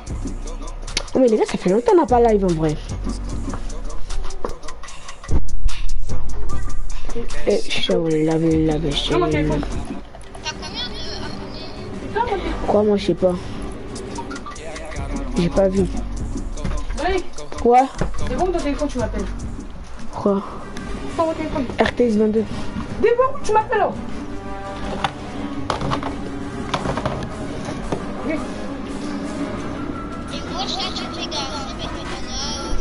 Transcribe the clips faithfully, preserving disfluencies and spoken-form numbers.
Oh mais les gars, ça fait longtemps qu'on n'a pas live en vrai. Et je suis allé laver la vaisselle. Quoi, moi je sais pas. J'ai pas vu. Quoi? C'est bon ton téléphone, tu m'appelles. Quoi? Pas mon téléphone. R T X vingt-deux. Des bon, tu m'appelles là. Oui. Et moi, je suis tu fais gaffe avec le canard.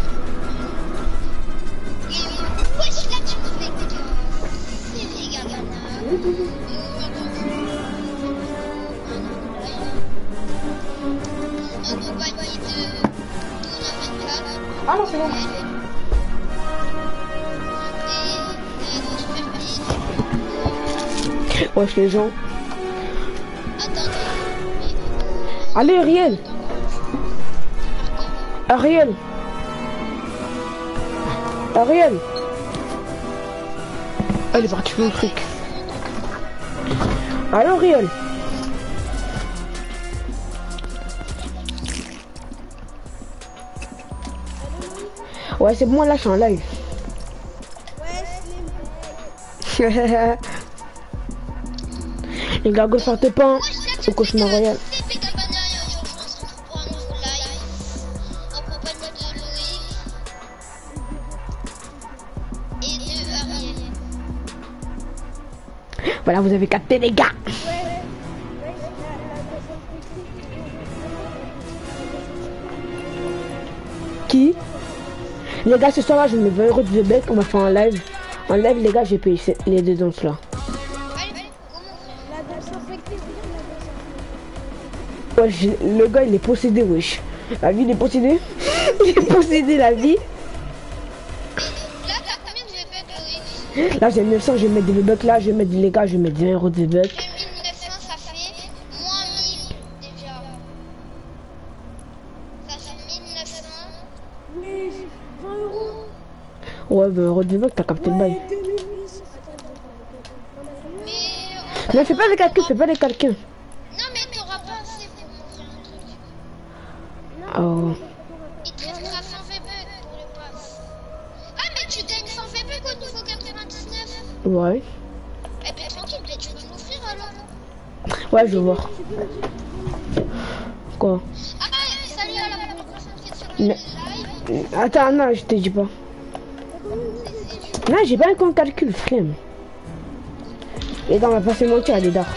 Et moi, je suis là, tu fais gaffe. C'est les gars, canard. En compagnie de Tourne vingt-quatre. Ah non, c'est bon. Wesh les gens. Attendez. Allez Ariel. Ariel. Ariel. Elle est partie mon truc. Allô Ariel. Ouais c'est bon là je suis en live. Les gars, go sortez pas au cauchemar royal. Voilà, vous avez capté les gars. Qui? Les gars, ce soir là, je me mets vingt euros de bec, on va faire un live. En live, les gars, j'ai payé les deux danses là. Ouais, le gars il est possédé, wesh. La vie il est possédé. Il est possédé la vie. Là j'ai neuf cents, je vais mettre des V-Bucks là, je vais mettre les gars, je vais mettre vingt euros de V-Bucks. mille neuf cents ça fait moins mille déjà. Ça fait mille neuf cents. Mais vingt euros. Ouais, vingt euros de V-Bucks, t'as capté le bail. Mais... Non, fais pas les calculs, fais pas les calculs. Non mais t'auras pas assez pour m'ouvrir un truc. Oh. Il te restera cent V-Bucks pour le pass. Ah mais tu gagnes cent V-Bucks au niveau quatre-vingt-dix-neuf. Ouais. Eh ben tranquille, mais tu vas m'offrir alors. Ouais, je vais voir. Quoi? Ah salut à la personne qui est sur le Mais... live. Attends, non, je te dis pas. Non, j'ai pas un compte calcul, frère. Les gars, on va pas se mentir à des dards.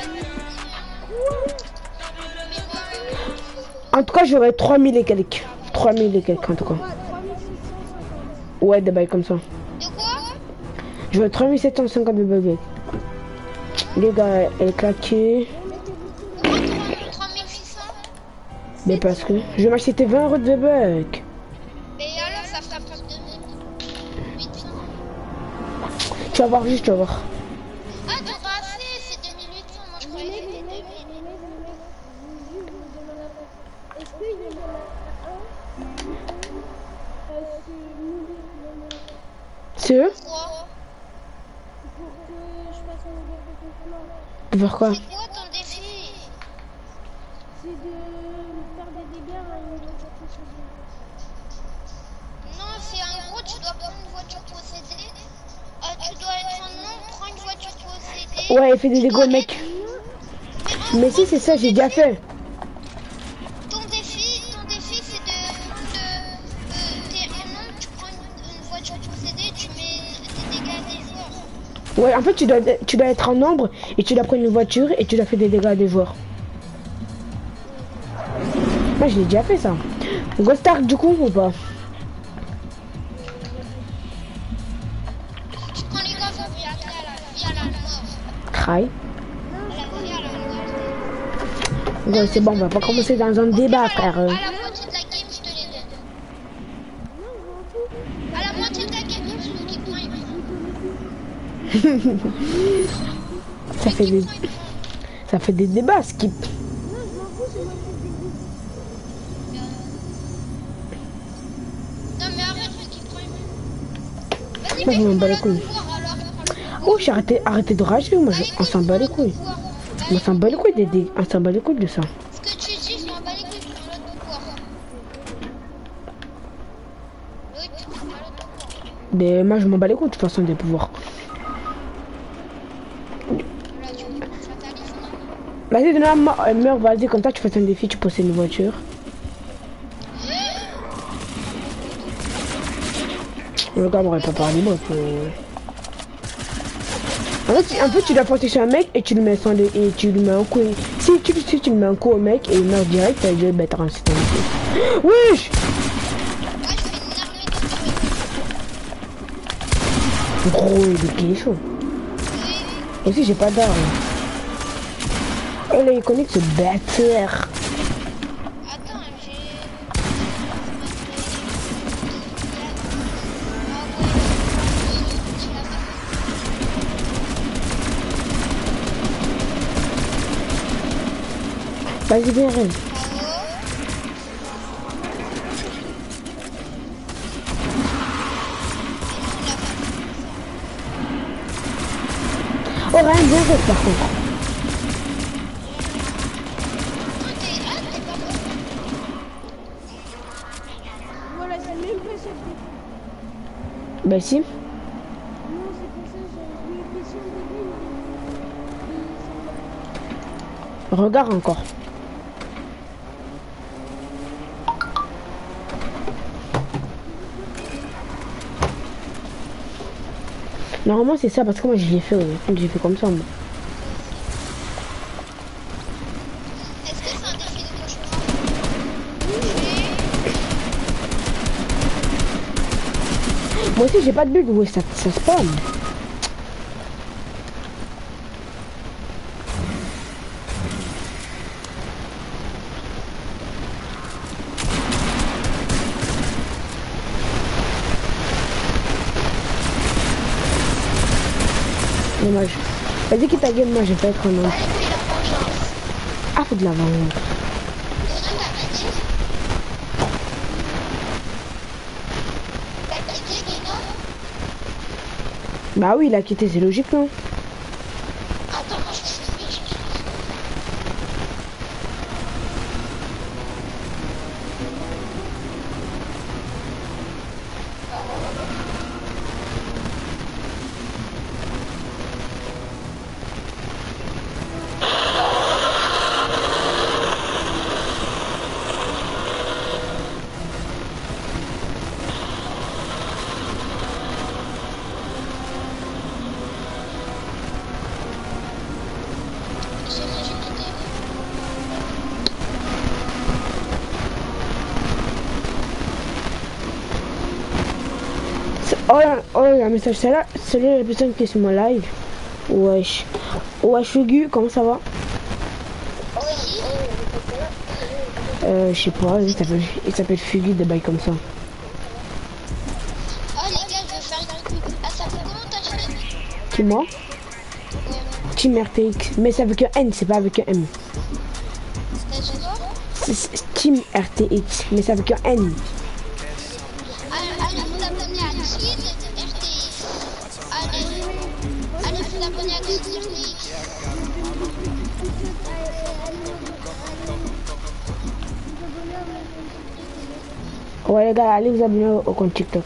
En tout cas, j'aurais trois mille et quelques. trois mille et quelques en tout cas. Ouais, des bails comme ça. De quoi? J'aurais trois mille sept cent cinquante de bébés. Les gars, elle est claquée. trois mille six cents. Mais parce que je vais m'acheter vingt euros de bébés. Mais alors ça fera pas deux mille huit cents. Tu vas voir juste, tu vas voir. Ah t'auras assez, c'est deux mille huit cents. Moi je croyais que c'était deux mille. Est-ce qu'il y en a un? C'est eux? Quoi? Pour que je fasse un nouveau complément. De faire quoi? C'est quoi ton défi? C'est de faire des dégâts à une voiture possédée. Non, c'est en gros, tu dois prendre une voiture possédée. Euh, tu dois être en nom, prends une voiture possédée. Ouais, elle fait des dégâts, mec. Mais si, c'est ça, j'ai déjà fait. Ton défi, ton défi, c'est de prendre le, euh, t'es en nom, tu prends une, une voiture possédée, tu mets des dégâts à des joueurs. Ouais, en fait, tu dois, tu dois être en nombre et tu dois prendre une voiture et tu dois faire des dégâts à des joueurs. Moi, je l'ai déjà fait ça. Ghost Ark du coup ou pas? Tu prends les gars, faut via la vie à la mort. Cry. La vie à la mort. Ouais, c'est bon, on va pas commencer dans un débat, frère. À la moitié de la game, je te les donne. À la moitié de la game, celui qui prend, il prend. Ça fait des... Ça fait des débats, Skip. Non mais arrête, celui qui prend, il prend. Vas-y, Moi, je m'en bats les fais-moi couilles. la pouvoir, alors, prends le Oh, j'ai arrêté, arrêté de rager, moi, je... on s'en bat les couilles. pouvoir. On s'en bat les couilles, des... des- on s'en bat les couilles de ça. Ce que tu dis, je m'en bats les couilles. pris, prends l'autre pouvoir. Loïc, prends l'autre pouvoir. Mais moi je m'en bats les couilles de toute façon des pouvoirs. Voilà, tu fatalises, non? Vas-y, donne-moi, euh, meurs, vas-y, comme ça tu fais un défi, tu possèdes une voiture. Le gars m'aurait pas parlé, moi. Faut... En fait, en fait, tu dois porter sur un mec et tu le mets sans les... et tu lui mets un coup. Et... Si tu si tu le mets un coup au mec et il meurt direct, ça veut mettre un système. Wesh! Gros, il est chaud. Aussi, j'ai pas d'arme. Oh là, il connaît que ce bâtard. Attends, j'ai... Vas-y, viens, Ren. Oh, Ren, viens, Ren, par contre. Voilà, c'est même pas ça. Bah si. Non, c'est pour ça que j'ai eu l'impression de lui. Regarde encore. Normalement c'est ça parce que moi je l'ai fait, ouais. J'ai fait comme ça moi. Est-ce que c'est un défi de cauchemar? Moi aussi j'ai pas de bulle, ouais, ça, ça spawn. Dommage. Vas-y quitte ta gueule, moi je vais pas être un homme. Ah, faut de la vente. Bah oui, il a quitté, c'est logique, non? Oh, oh, un message, c'est là, c'est là la personne qui est sur mon live. Wesh. Wesh, Fugu, comment ça va? Euh, je sais pas, il s'appelle, il s'appelle Fugu, des bails comme ça. Oh les gars, je vais faire une pub. Ah, ça fait comment ta chaîne? Qui, moi? Team R T X, mais c'est avec un N, c'est pas avec un M. T'as dit quoi? C'est Team R T X, mais c'est avec un N. Allez, vous abonnez à Team R T X. Allez, allez vous abonner à Team R T X. Ouais les gars, allez vous abonner au, au compte TikTok.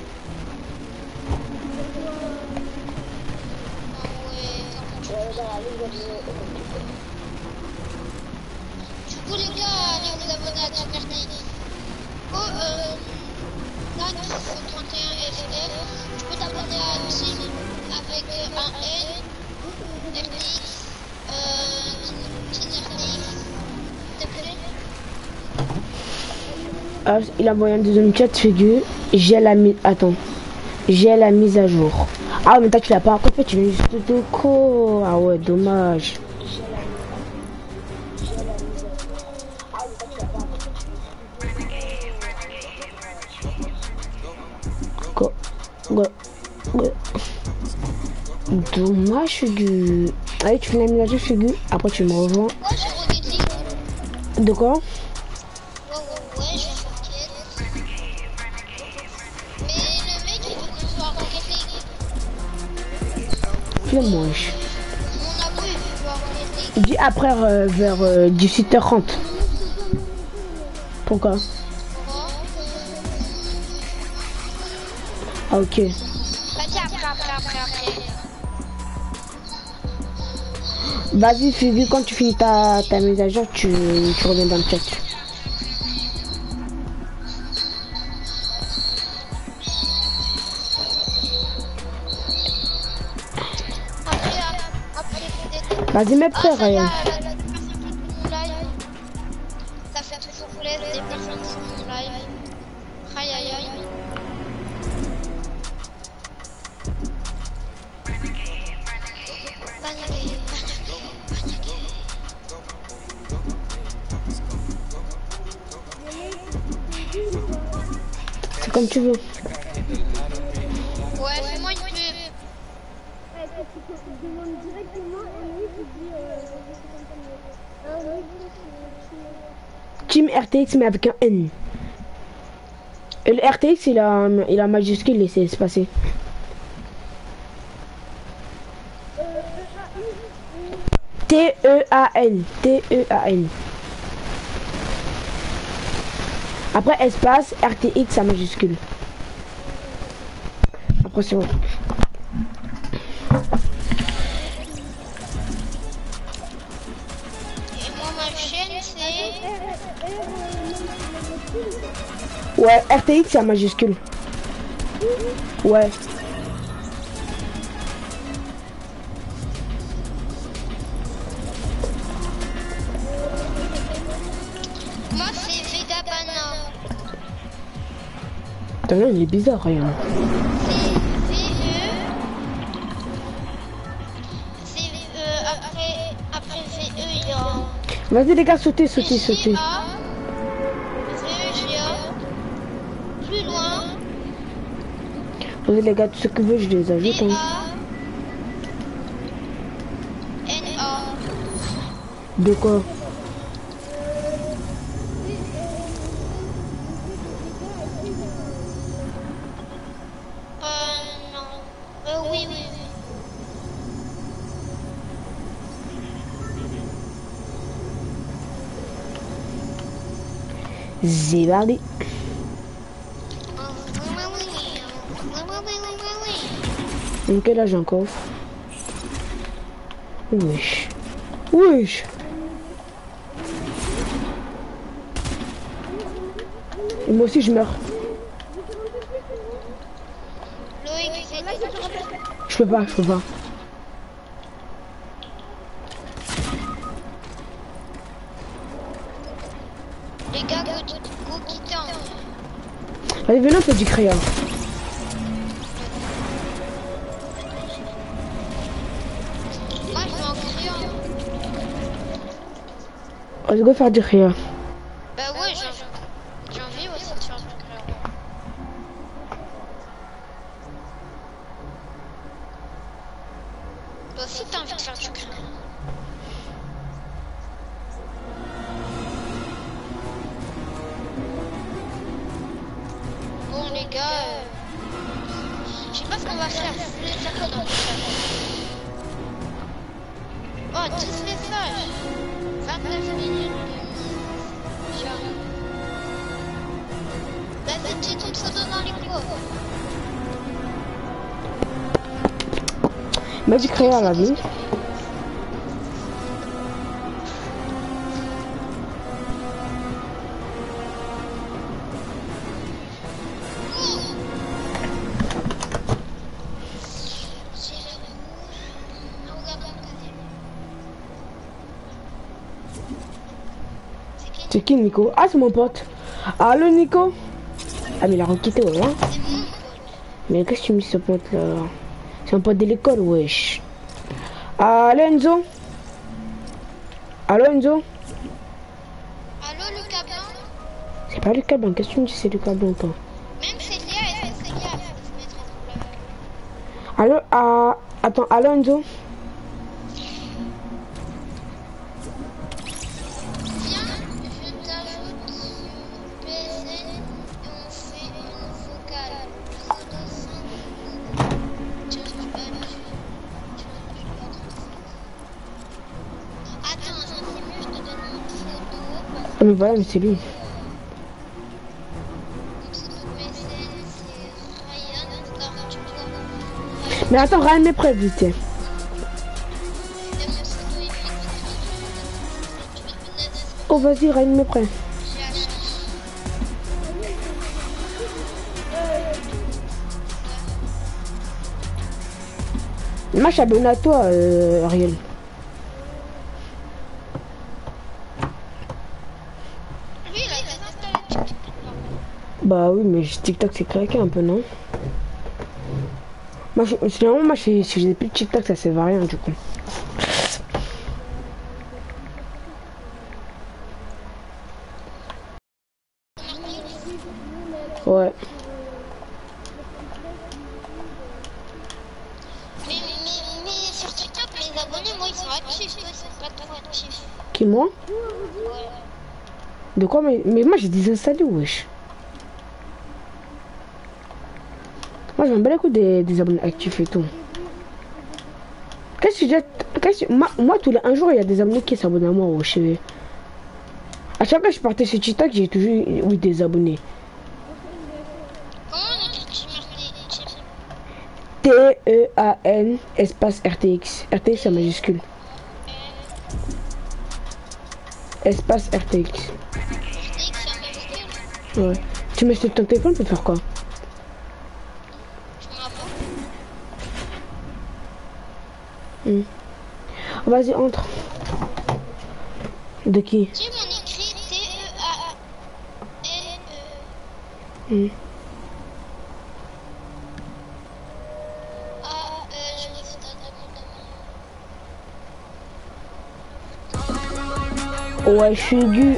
Du coup les gars, allez vous abonner à Team R T X. Oh, euh, quatre trente et un F F. Tu peux t'abonner à Team avec un N, R T X, euh, Team R T X, s'il te plaît. Ah, il a envoyé un deuxième chat, Fugu. J'ai la mise. Attends. J'ai la mise à jour. Ah, mais toi, tu l'as pas encore fait, tu viens juste de quoi? Ah, ouais, dommage. Go. Go. Go. Dommage, Fugu. Allez, tu fais la mise à jour, Fugu. Après, tu me rejoins. Ouais, j'ai redéclic. De quoi? Ouais, ouais, ouais, je suis Rocket. Mais le mec, il veut qu'on soit Rocket League. Flemme-moi. Mon abou, il veut jouer à Rocket League. Il dit après, euh, vers euh, dix-huit heures trente. Pourquoi? Ah ok. Vas-y, après, après, après, après. Vas-y Phoebe, quand tu finis ta, ta mise à jour, tu, tu reviens dans le chat. Après, après, peut-être. Vas-y, mets prêt, Ah, ça y est, Ryan. la personne qui est mon live. Ça fait toujours plaisir des personnes qui sont mon live. Aïe aïe aïe. Paniqué, paniqué, C'est comme tu veux. ouais, fais-moi une pub. Ouais, que tu te demandes directement et lui tu dis euh, un oui, Team R T X mais avec un N. Et le R T X il a, il a majuscule et c'est espacé. T E A N. T E A N. Après espace R T X à majuscule. Après c'est bon. Et moi, ma chaîne, c'est... Ouais, R T X à majuscule. Ouais. Moi, c'est Vega Bana. T'as vu, il est bizarre, rien. C'est V E. C'est euh, après, après V E, il y a... Vas-y les gars, sautez, sautez, sautez. G A. V E, G A. Plus loin. Vas-y les gars, tout ce que vous, je les ajoute. V Hein. A. N A. De quoi? Euh, non. Euh, oui, oui, oui. C'est parti. Donc là j'ai un coffre. Wesh. Wesh. Et moi aussi je meurs. Loïc, c'est... Je peux pas, je peux pas. Les gars, go, go quitter. Allez, venez, on fait du crayon. Moi, je vais en crayon. On va go faire du crayon. Bah ouais, j'ai j'ai envie aussi de faire du crayon. Toi aussi, t'as envie de faire du crayon. Bon, les gars, euh, je sais pas ce qu'on va faire. Je voulais dire quoi dans le chat. Oh, dix messages. vingt-neuf minutes. J'arrive. Vas-y, dis ton pseudo dans les cours. Mets du crayon à la vie. C'est qui Nico? Ah c'est mon pote. Allô Nico? Ah mais il a requitté ouais. Hein. Mais qu'est-ce que tu me dis ce pote là? C'est un pote de l'école wesh. Allô Enzo? Allô Enzo? Allô, Lucas Blanc? C'est pas Lucas Blanc, qu'est-ce que tu me dis c'est Lucas Blanc toi? Même Célia, est-ce que Célia, elle faut se mettre en blague? Allô? Ah, attends, allô Enzo? Viens, je t'ajoute sur P S N et on fait une vocale. Pseudo cinq. Tu tu tu tu Attends, c'est mieux, je te donne mon pseudo. Ah mais voilà mais c'est lui. Mais attends, Ryan mes prêts, vite. Tiens. Oh, vas-y, Ryan mes prêts. Moi, je suis abonné à toi, euh, Ariel. Oui, il a désinstallé TikTok. Bah oui, mais TikTok, c'est craqué un peu, non? Moi, je, finalement, moi, si si j'ai plus de TikTok, ça sert à rien, du coup. Ouais. Mais, mais, mais sur TikTok, les abonnés, moi, ils sont actifs. Toi, ils sont pas trop actifs. Qui, moi? Ouais. De quoi? Mais, mais moi, j'ai désinstallé, wesh. Moi, j'aime bien les coups des, des abonnés actifs et tout. Qu'est-ce que j'ai... Qu'est-ce que... Moi, moi, tous les un jour, il y a des abonnés qui s'abonnent à moi, wesh. À chaque fois que je partais sur TikTok, j'ai toujours eu des abonnés. Comment on écrit tu marques T E A N espace R T X. R T X en majuscule. Espace R T X. R T X, c'est un majuscule. Ouais. Tu mets sur ton téléphone pour faire quoi? Je m'en rappelle. Hmm. Oh, vas-y, entre. De qui? Tu sais, on écrit T E A N E. Hmm. Ah, euh, je vais foutre un document. Ouais, je suis du...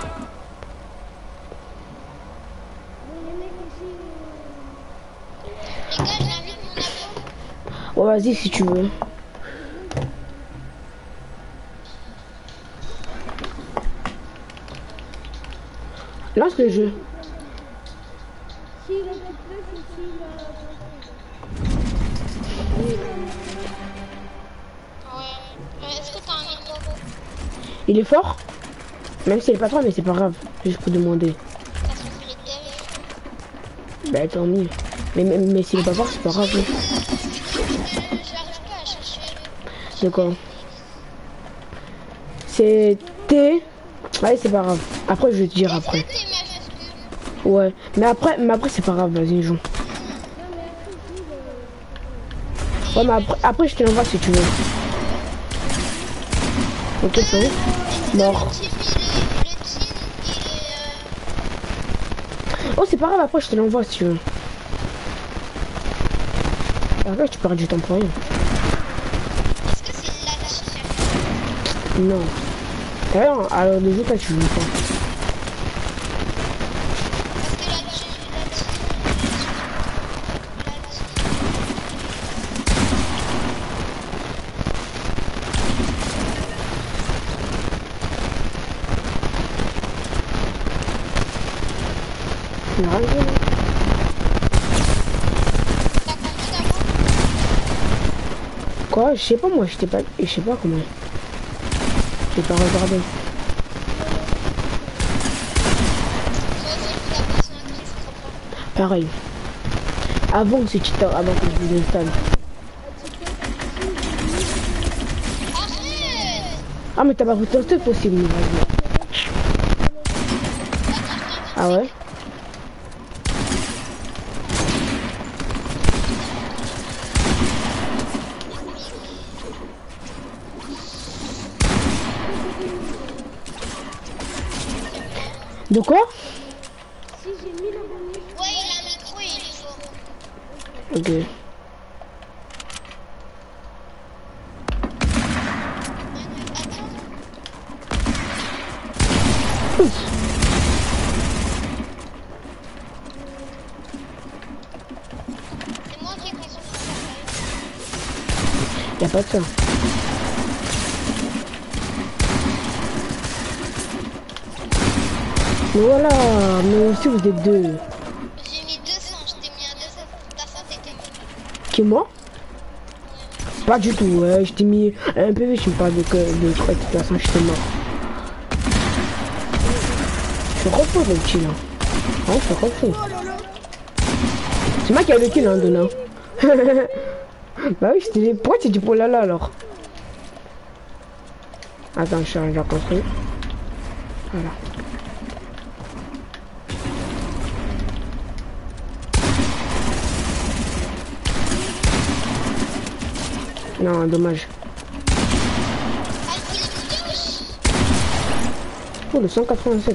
Les gars, j'invite mon abo. Ouais, vas-y si tu veux. Lance le jeu. Si il a plus de place, ou s'il Ouais. Euh, Est-ce que t'as un micro? Il est fort? Même s'il est pas fort, mais c'est pas grave. Juste pour demander. Ça se fait les Bah tant mieux. Mais, mais, mais s'il est pas fort, c'est pas grave. Euh, J'arrive pas à chercher. De quoi? C'est T... Ouais, c'est pas grave. Après, je vais te dire Est-ce après. que t'es majuscule? Ouais. Mais après, mais après c'est pas grave. Vas-y, joue. Ouais, mais après, après je te l'envoie si tu veux. Ok, c'est bon. Mort. Le team, il est... Le team, il est... euh, Oh, c'est pas grave. Après, je te l'envoie si tu veux. Après, tu perds du temps pour rien. Est-ce que c'est la team? Non. D'ailleurs, alors les autres, là, tu joues pas. Parce que la team... La team... La team... Il y a rien. T'as compris d'abord? Quoi? Je sais pas, moi, je sais pas, je sais pas comment. J'ai pas regardé. Toi, c'est la personne qui se comprend. Pareil. Avant, c'est TikTok, avant que je vous installe. Arrête! Ah, mais t'as pas pris ton truc possible, mais vas-y. Ah ouais? De quoi? Si j'ai mis l'abonné, Ouais, il a un micro et il est fort. Ok. C'est moi qui ai consommé ça. Y'a pas de ça. Mais voilà, mais aussi vous êtes deux. J'ai mis deux cents, je t'ai mis un deux cents. Ta cent était mis. Qui, moi? Pas du tout, ouais, je t'ai mis un P V, tu me parles de, de quoi, de toute façon, je t'ai mort. Je suis refait le kill, là. Ouais, je suis refait. C'est moi qui ai le kill, hein, Donna. Bah oui, je t'ai dit, pourquoi tu dis pour là là alors? Attends, je change la construit. Voilà. Non, dommage. Oh, le cent quatre-vingt-sept.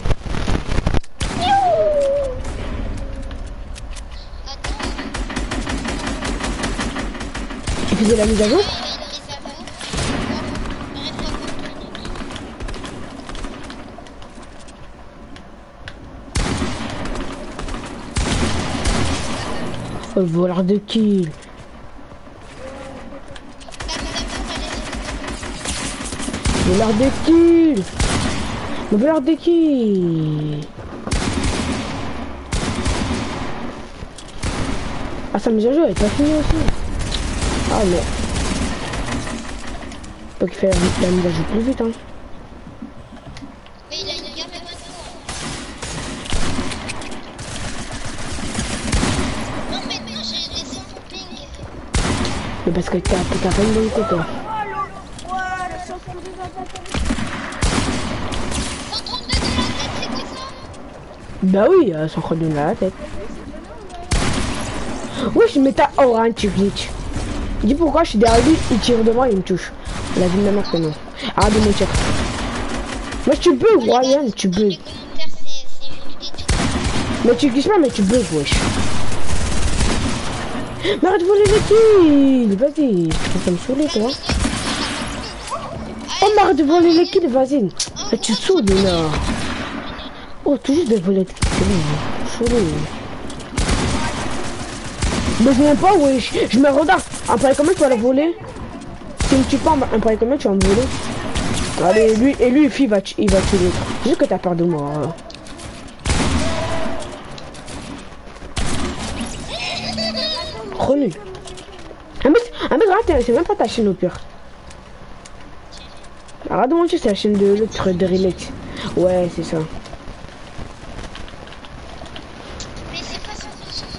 Tu faisais la mise à jour? Oh, voleur de kill. Voleur de kill. Voleur de kill. Ah, ça mise à jour, elle est pas finie aussi. Ah mais... Faut qu'il fait la, la mise à jour plus vite, hein. Mais il a une gamme maintenant. Non, maintenant j'ai des cent ping. Mais parce que t'as pas une bonne tête, toi. cent trente-deux de la tête, c'est quoi ça? Bah oui, euh, cent trente-deux de la tête. Wesh, mais t'as orange, tu glitch. Dis pourquoi je suis derrière lui, il tire devant, il me touche. La vie de ma mère que non. Arrête de me tirer. Mais tu bugs, Ryan, tu bugs. Mais tu glitches pas, mais tu bugs, wesh. Mais arrête de voler les kills. Vas-y, tu vas me saouler, toi. Oh, mais arrête de voler les kills, vas-y. Mais tu te saoules, là. Oh, tout juste de voler les kills. Saoulé. Mais je viens pas, wesh. Je me regarde. Après, comment tu vas le voler? Si tu pars, après, comment tu vas me voler? Allez, lui, et lui, il va, il va tuer l'autre. Juste que t'as peur de moi. Renu. Ah mais, ah mais regarde, c'est même pas ta chaîne au pire. Arrête de mentir, c'est la chaîne de l'autre de Relax. Ouais, c'est ça. Mais c'est pas son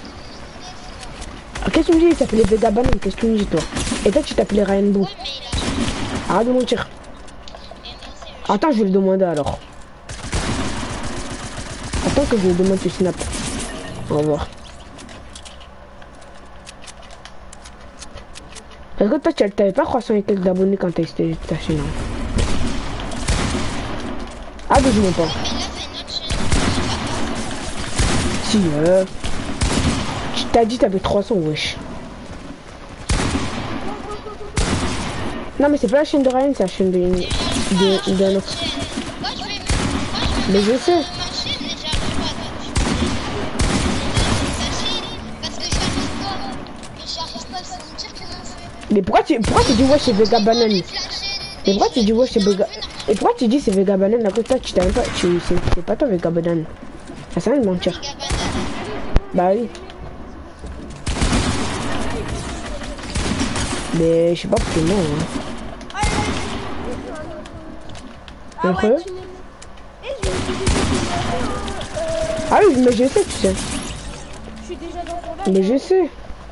Ah, qu'est-ce que tu me dis? Il s'appelait Vega Banane, qu'est-ce que tu me dis toi? Et toi tu t'appelais Rainbow. Ouais, mais il a... Arrête de mentir. Attends, je vais le demander alors. Attends que je lui demande tu snap. Au revoir. Parce que toi tu t'avais pas trois cents et quelques d'abonnés quand t'as testé ta chaîne. Hein. Ah mais je m'en pas. Si euh... Tu t'as dit t'avais trois cents, wesh. Non mais c'est pas la chaîne de Ryan, c'est la chaîne de... de... d'un autre. Mais je sais. Mais pourquoi tu, pourquoi tu dis ouais c'est Vega Banane? Mais pourquoi tu dis ouais c'est Vega... Et pourquoi tu dis c'est Vega Banane là que toi tu t'avais pas... Tu... C'est pas toi Vega Banane. Ça sert à rien de mentir. Bah oui. Mais je sais pas pourquoi non. Hein. Un peu. Ah oui mais je sais tu sais. Mais je sais.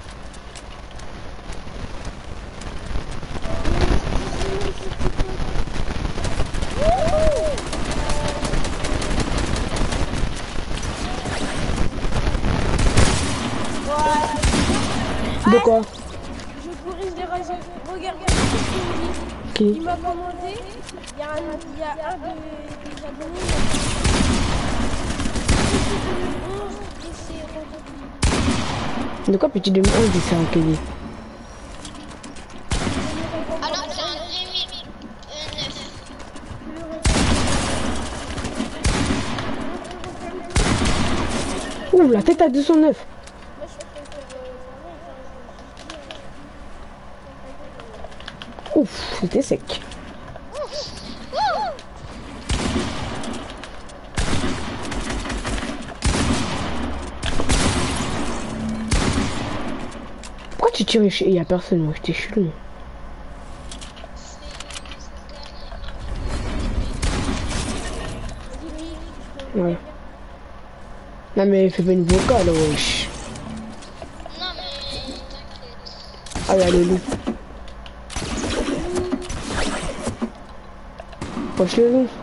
De quoi? Je corrige les raisons. Regarde ce qu'il me dit. Qui? Il m'a commandé. Il y a un, il y a un de, des abonnés. De quoi petit deux mille onze c'est en Kelly? Alors c'est un deux mille neuf. Ouh la tête à deux cent neuf. Ouf, c'était sec. Pourquoi tu tires chez... Il y a personne, moi, j'étais chelou. Ouais. Non mais fais pas une vocale, wesh. Non mais t'inquiète. Ah, il y a le loup. Proche le loup.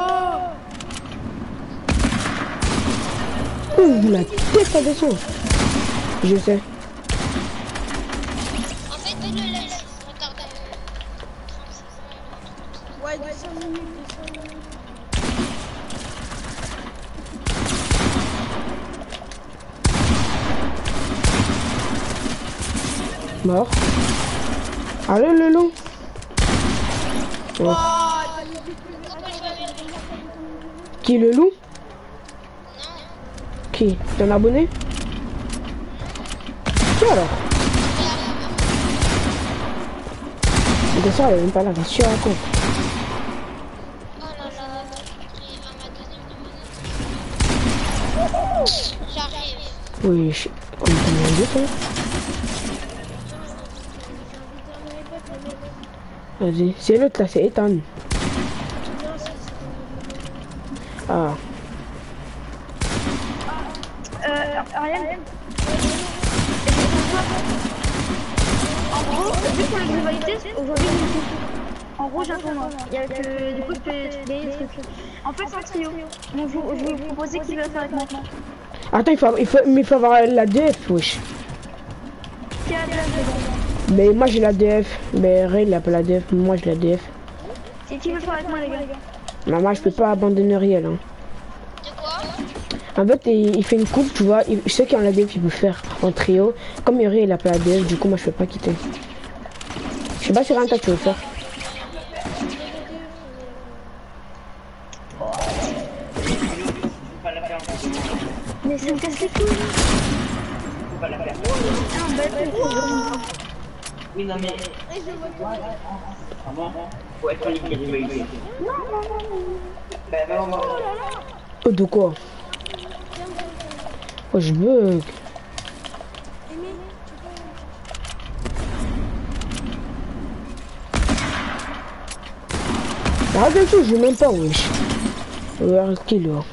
Ouh, la tête, ça descend. Je sais. En fait, tu le laisses retarder. Ouais, de cinq minutes, de cinq minutes. Mort. Allez, le loup. Oh. Qui, le loup? Qui? T'es un abonné? Qui alors? De ça, elle est même pas là, va sur la compte. Oh là là, il va ma deuxième demande. J'arrive. Oui, je... Comment t'as mis un deux, toi? Vas-y, c'est l'autre là, c'est Ethan. Ah. Euh, Ariel. En gros, vu qu'on a une rivalité, aujourd'hui, en gros, j'ai un tournoi. Il y a que, du coup, tu peux gagner des trucs. En fait, c'est un trio. Donc, je vous- je vais vous proposer qui veut faire avec moi. Attends, il faut, il faut, mais il faut avoir la D F, wesh. Qui a de la dedans? Mais moi j'ai la D F. Mais Ray il a pas la D F, moi j'ai la D F. Et qui veut faire avec moi, les gars? Mais moi je peux pas abandonner Riel. Hein. De quoi? En fait, il, il fait une coupe, tu vois. Il, ceux qui ont la D F, ils peuvent faire en trio. Comme Riel il a pas la D F, du coup, moi je peux pas quitter. Je sais pas si rien toi tu veux faire. Mais ça me casse les couilles. Ah, bah, Oui, non, mais. Ah bon? Faut être en liquide, oui, oui. Ben, ben, on va. Oh, de quoi? Oh, je bug. Arrête de tout, je veux même pas, wesh. Regarde qui là.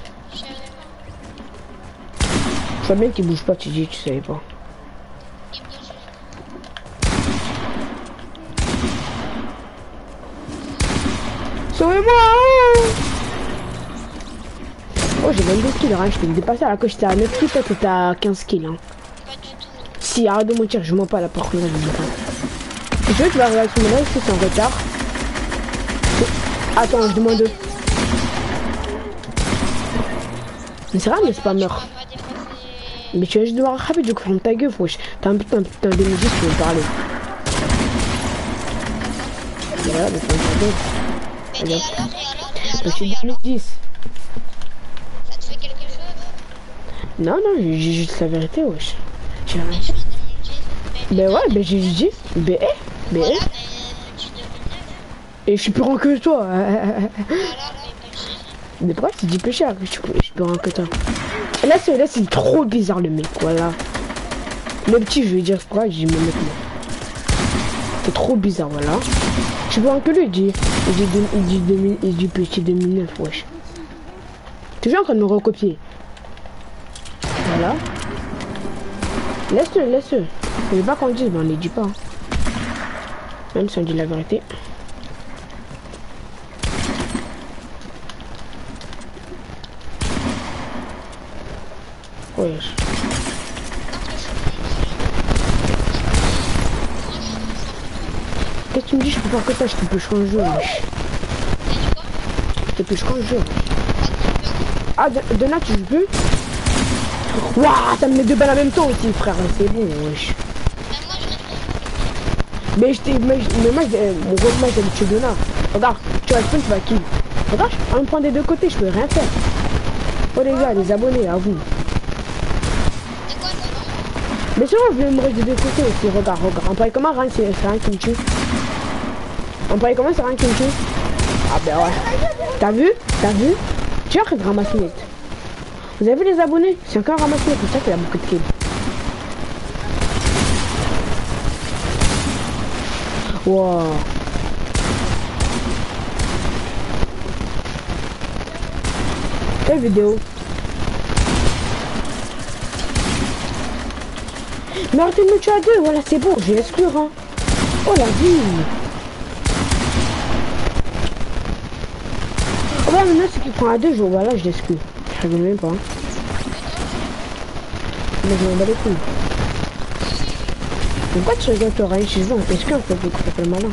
Je vois bien qu'il bouge pas, tu dis, tu savais pas. Il bouge. Sauvez-moi! hein. Oh, j'ai vingt-deux kills, hein. Je peux me dépasser alors que j'étais à neuf kills, toi t'étais à quinze kills. Hein. Pas du tout. Si, arrête de mentir, je mens pas là, par contre, là, je mens pas. Tu veux, tu vas regarder sur mon live, c'est en retard. Attends, je demande. Mais c'est vrai, mais c'est pas mort. On va pas dépasser. Mais tu vas juste devoir rattraper, du coup, ferme ta gueule, wesh. T'as un putain, putain de musique, tu veux me parler. Voilà, mais ferme ta gueule. Mais et alors, et alors, et Je alors, suis et alors, deux mille dix. ça te fait quelque chose? Non, non, j'ai j'ai juste la vérité, wesh. J'ai Mais rien. je suis deux mille dix. Mais, Ben ouais, ben j'ai juste dit. Ben eh, ben voilà, eh. mais je suis deux mille neuf. Et je suis plus grand que toi. Et alors, mais pas cher. Mais pourquoi tu dis plus cher que je suis je suis plus grand que toi? Et là, c'est là, c'est trop bizarre le mec, voilà. Le petit, je vais dire quoi, je dis mais mec, c'est trop bizarre, voilà. Je suis plus grand que lui, il dit. Il dit, deux- il dit, deux mille, il dit petit deux mille neuf, wesh. Toujours en train de me recopier. Voilà. Laisse-le, laisse-le. Il veut pas qu'on le dise, mais on ne les dit pas. Hein. Même si on dit la vérité. Wesh. Qu'est-ce que tu me dis? Je peux faire que ça, je te peux changer, wesh. T'as dit quoi? Je te peux changer, wesh. Pas de peu. Ah, de, de là, tu joues plus? Waouh, ça me met deux balles en même temps aussi, frère. C'est bon, wesh. Mais moi, je reste. Mais je t'ai. Mais, mais moi, j'ai- mon gros match d'habitude de là. Regarde, tu vas spawn, tu vas kill. Regarde, on me prend des deux côtés, je peux rien faire. Oh les gars, les abonnés, à vous. C'est quoi le nom? Mais sinon, je vais me des deux côtés aussi. Regarde, regarde. On parie comment rien, c'est rien qui me tue. On parie comment c'est rien qui me tue. Ah ben ouais. T'as vu? T'as vu? Tu vois, ramasse net. Vous avez vu les abonnés? C'est encore ramassé, c'est ça qu'il a beaucoup de kills. Wow. Quelle vidéo? Mais arrêtez de me tuer à deux, voilà c'est bon, je vais exclure hein. Oh la vie. Oh bah maintenant c'est qu'il prend à deux jours, bah là je l'exclus. Je rigole même pas. Mais je m'en bats les couilles. Pourquoi tu regardes toi rien chez eux? Est-ce qu'un peu plus qu'on fait le malin?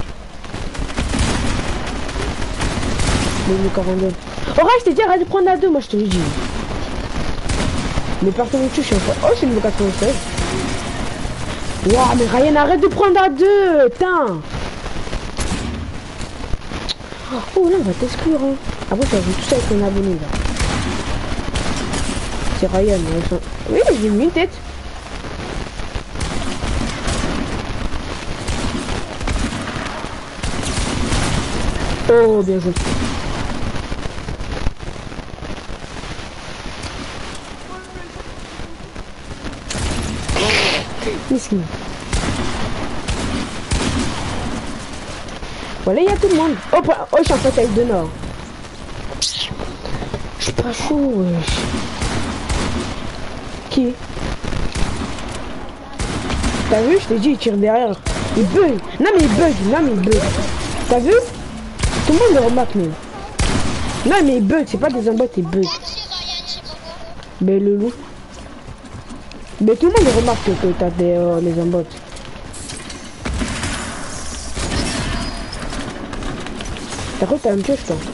Mais quarante-deux. Oh ouais, je t'ai dit arrête de prendre à deux, moi je te l'ai dit. Mais partout où tu je suis en train. Oh c'est le niveau quatre-vingt-seize. Waouh mais Ryan arrête de prendre à deux. Putain. Oh là on va t'exclure hein. Après ça joue tout ça avec ton abonné là. C'est Ryan. Hein. Oui j'ai mis une tête. Oh bien joué. Miskin. Voilà, il y a tout le monde. Oh, oh je suis en fait avec de nord. Je suis pas chaud, wesh. Qui? T'as vu? Je t'ai dit, il tire derrière. Il bug. Non, mais il bug. Non, mais il bug. T'as vu? Tout le monde le remarque, même. Non, mais il bug. C'est pas des emboîtes, il bug. Mais le loup. Mais tout le monde remarque que t'as des euh, les embottes. T'as quoi, t'as un pioche toi?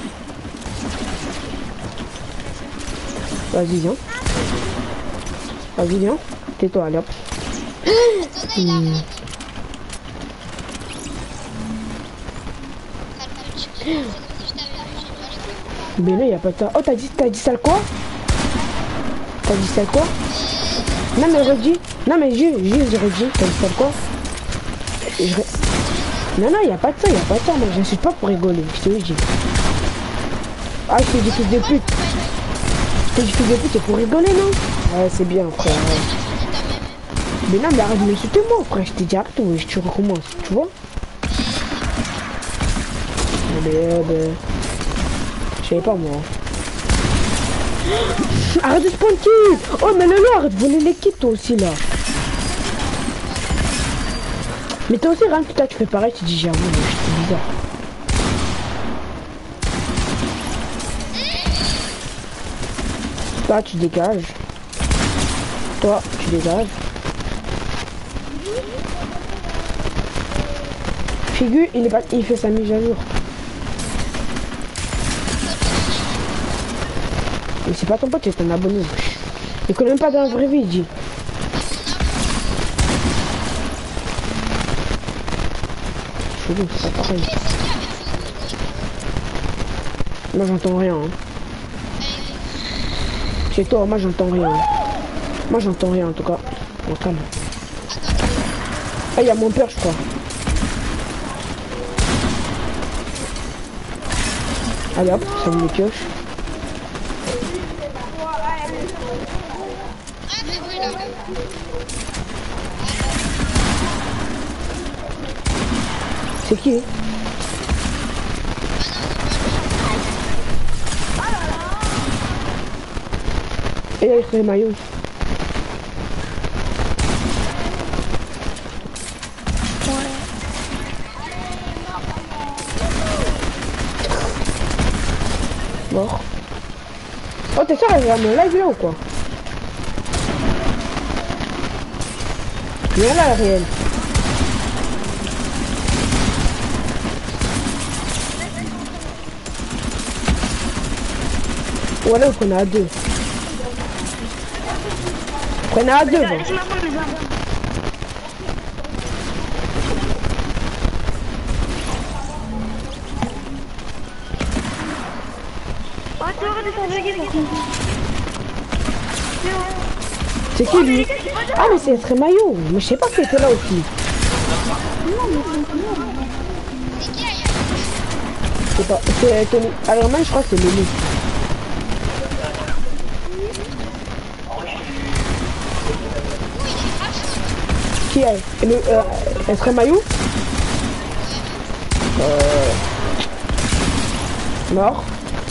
Vas-y viens. Vas-y viens. Tais-toi, allez hop. Hmm. Mais là y'a pas de ça. Oh t'as dit t'as dit ça quoi? T'as dit ça quoi? Non mais redis. Non mais j'ai j'ai j'ai redis. T'as dit ça quoi? Je... Non non y a pas de ça, y a pas de ça. Moi j'insulte pas pour rigoler. Je te le dis. Ah je t'ai dit fils de pute. Je t'ai dit fils de pute c'est pour rigoler non? Ouais c'est bien frère. Mais non mais arrête de m'insulter moi frère. Je t'ai dit arrête ouais, tu recommences. Tu vois? Mais euh, ben... Je savais pas moi. Arrête de spawn kill. Oh mais le loup arrête de voler les kits toi aussi là. Mais toi aussi rien que toi tu fais pareil, tu dis j'avoue, c'est bizarre. Toi tu dégages. Toi tu dégages. Figu il est pas. Il fait sa mise à jour. Mais c'est pas ton pote, c'est un abonné. Il connaît même pas dans la vraie vie, il dit. Chelou, c'est pas pareil. Moi j'entends rien. Hein. Chez toi, moi j'entends rien. Moi j'entends rien en tout cas. Bon, calme. Ah, il y a mon père, je crois. Allez hop, ça me les pioche. C'est qui? Et là il fait maillot. Mort. Oh t'es sûr elle va mon live là ou quoi? Viens là la réelle. Ou alors qu'on a à deux. Prenez à deux. Bon. C'est qui lui? Ah mais c'est très maillot. Mais je sais pas qui était là aussi. C'est pas. C'est Tony. Alors même je crois que c'est Lily. Qui est le euh, elle serait maillot? Euh... Mort.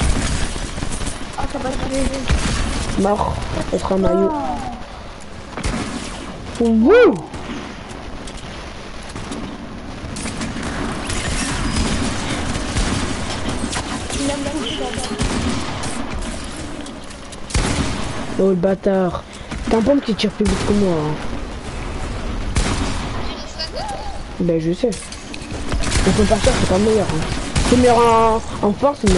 Mort. Elle sera maillot. Wouh! Oh le bâtard. T'as un pomme qui tire plus vite que moi. Hein. Ben je sais. On peut pas faire, c'est pas meilleur. Hein. C'est meilleur en, en force, mais...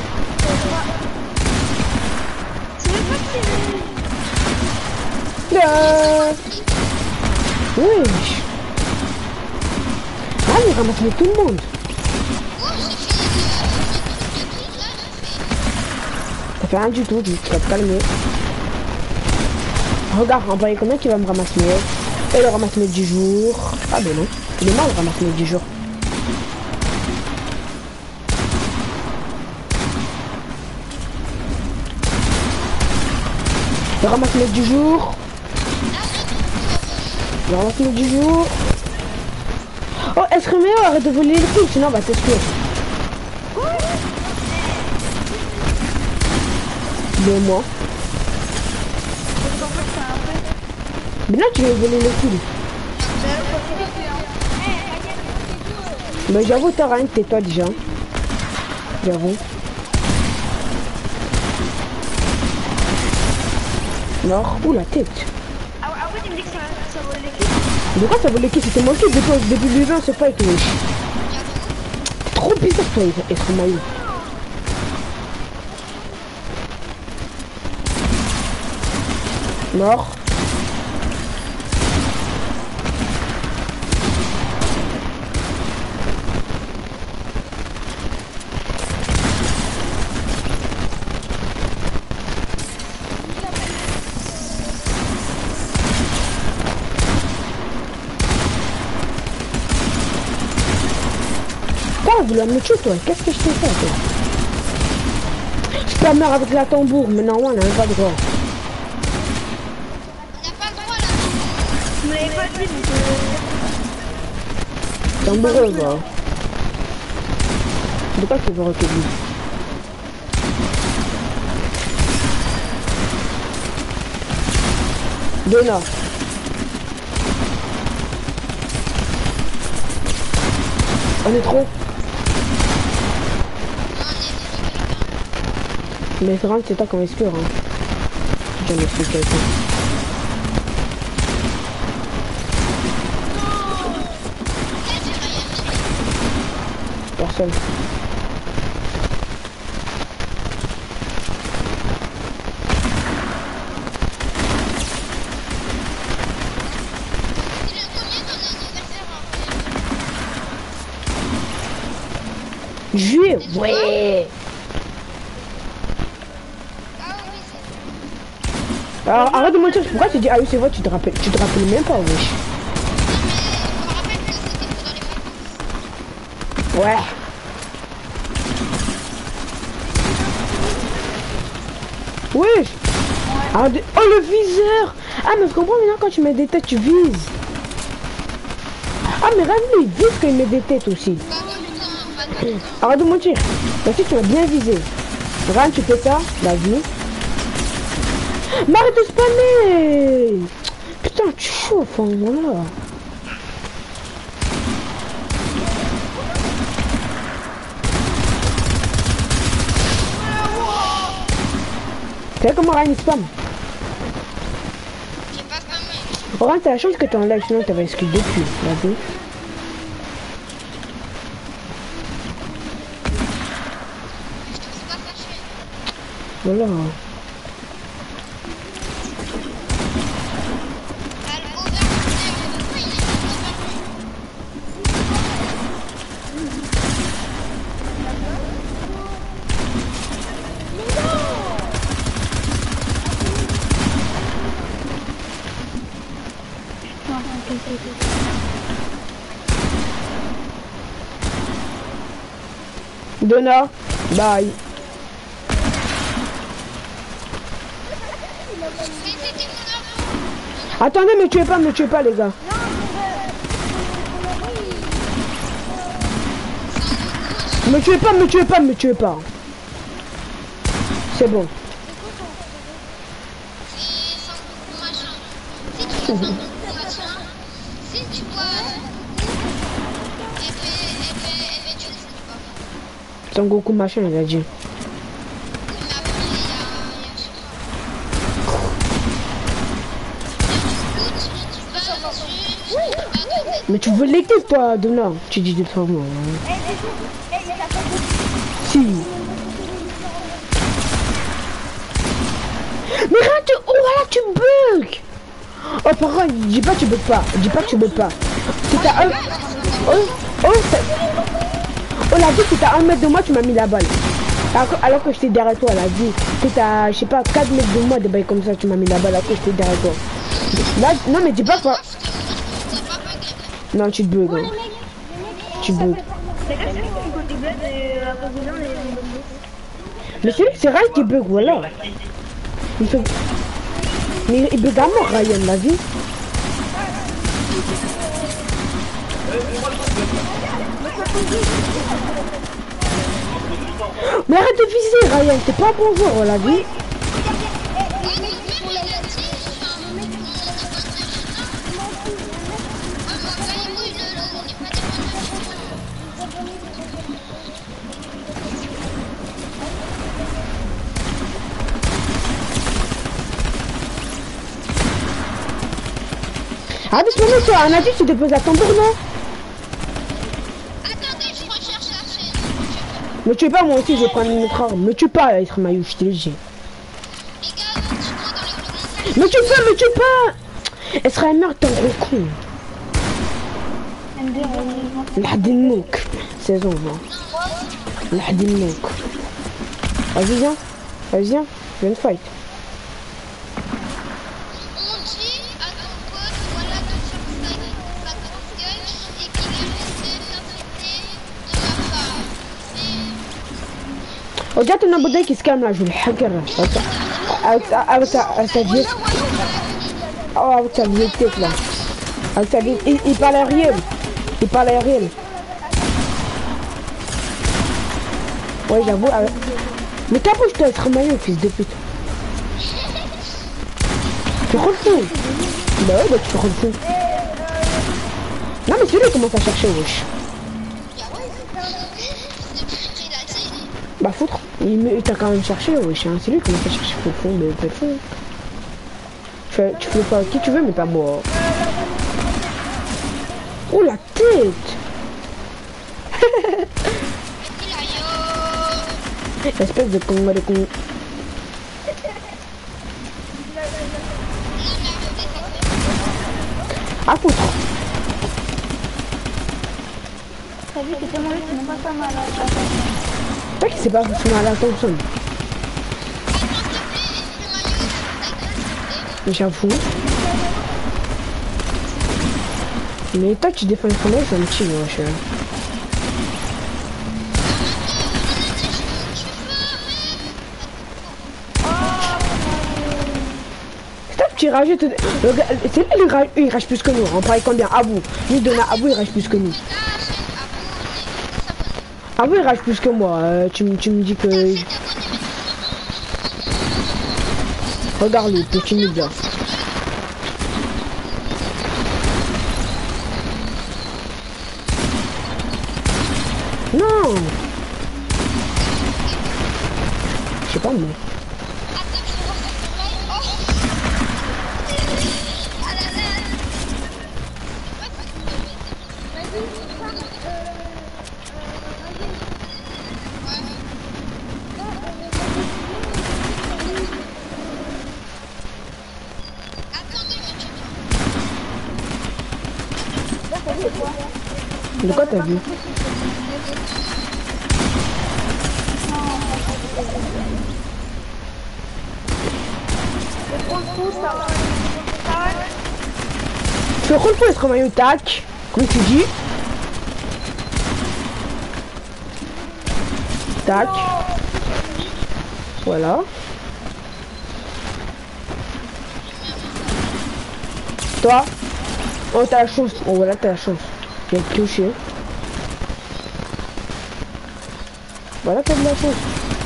Ah. Oui. Ah mais ramasse tout le monde. Ça fait rien du tout, tu vas te calmer. Regarde, en voyant combien qui va me ramasser. Et le ramasse du jour. Ah ben non, il est mal le ramasse du jour. Le ramasse du jour. Le ramasse du jour. Oh, est-ce que Méo arrête de voler le coup, sinon on va t'exclure. De moi. Mais là tu veux voler le coup. Mais j'avoue t'as rien que tais-toi déjà. J'avoue. Alors, ouh la tête. Ah ouais, après tu me dis que ça, ça vole l'équipe. De quoi ça vole l'équipe? C'était moi qui depuis, depuis le jeu, c'est pas avec wesh. Trop bizarre toi, être maillot. Mort. Pourquoi vous voulez me tuer toi? Qu'est-ce que je t'ai fait toi? Je peux meurs avec la tambour, mais non, on n'a même pas le droit. Vous m'avez pas dit, donc euh... Tamboureux, va. De quoi tu veux recueillir? Donna. On est trop. Mais c'est vrai que c'est toi qu'on exclure. Hein. J'en ai fait quelqu'un. Personne. Juillet, ouais. Alors arrête de mentir, pourquoi tu dis ah oui c'est vrai, tu te rappelles, tu te rappelles même pas wesh. Ouais. Wesh. Arrête de... Oh le viseur. Ah mais je comprends maintenant quand tu mets des têtes tu vises. Ah mais regarde il vise quand il met des têtes aussi. Arrête de mentir. Parce que tu vas bien viser. Regarde tu fais ça, la vie. Mais arrête de spammer. Putain tu chauffes hein, voilà. Tu sais comment Ryan spam? J'ai pas spammé. Regarde t'as la chance que t'es en live, sinon t'avais exclu depuis. La vie. Voilà. Donna, bye. Attendez, me tuez pas, me tuez pas les gars. Me tuez pas, me tuez pas, me tuez pas. C'est bon. Son Goku machin, il a dit. Mais tu veux l'équipe toi, Donna? Tu dis des fois moi. Si. Mais regarde, tu... oh voilà, tu bugs. Oh par contre, dis pas que tu bugs pas. Dis pas que tu bugs pas. C'est à un... Oh, oh, ça... oh, la vie, c'est à un mètre de moi, tu m'as mis la balle. Alors que, alors que j'étais derrière toi, elle a dit que t'as, je sais pas, quatre mètres de moi, des bails comme ça, tu m'as mis la balle alors que j'étais derrière toi. Là, non mais dis pas quoi. Non, tu te bugs. Hein. Tu bugs. Mais c'est c'est Ryan qui bug, voilà. Il fait... Mais il bug à mort, Ryan, la vie. Mais arrête de viser, Ryan, t'es pas bon joueur, la vie. Ah mais ce moment toi, un adulte tu déposes à tambour, non? Attendez, je recherche la chaîne. Me tue pas, moi aussi je vais prendre une autre arme. Me tue pas, être maillot, je te le dis. Les gars, tu vois dans les Me tue pas, me tue pas. Elle sera une merde, t'es un gros con. لحد الموك saison vingt. لحد الموك. Vas-y viens, vas-y viens, viens de fight. On dit à ton pote, voilà, de faire sa, sa grosse gueule et qu'il est resté s'infecter de ma part. Et... Oh, جات لنا بداية qui se calme là, je vais le hacker. Avec sa, avec sa, avec sa vieille... Oh, avec sa vieille tête là. Avec sa vieille... Il, il parle aérien. Il parle aérien. Ouais, j'avoue. Avec... Mais t'approches-toi, être maillot, fils de pute. Tu rends le fou. Bah ouais, bah tu rends le fou. Non mais celui-là il commence à chercher, wesh. Bah foutre, il t'a quand même cherché, wesh, hein. C'est lui qui commence à chercher au fond, mais pas le fond. Tu fais, tu fais le faire avec qui tu veux, mais pas moi. Oh la tête. Espèce de con, de con. À foutre. T'as vu, c'est tellement lui qui n'a pas mal à la C'est vrai qu'il s'est pas forcément à la Thompson. J'avoue. Mais toi tu défends le fond, ça me tue, moi, je... Tu rajoutes... C'est lui il rage, il rage plus que nous, on parle combien? Abou. Lui donne à Abou, il rage plus que nous. Abou il rage plus que moi, euh, tu, tu me dis que... Regarde lui, petit nigga. Non. Je sais pas moi. De quoi t'as vu? Tu fais rôle pour être maillot tac, comme tu dis. Tac. Voilà. Toi. Oh t'as la chance. Oh voilà t'as la chance. J'ai touché. Voilà t'as de la chance.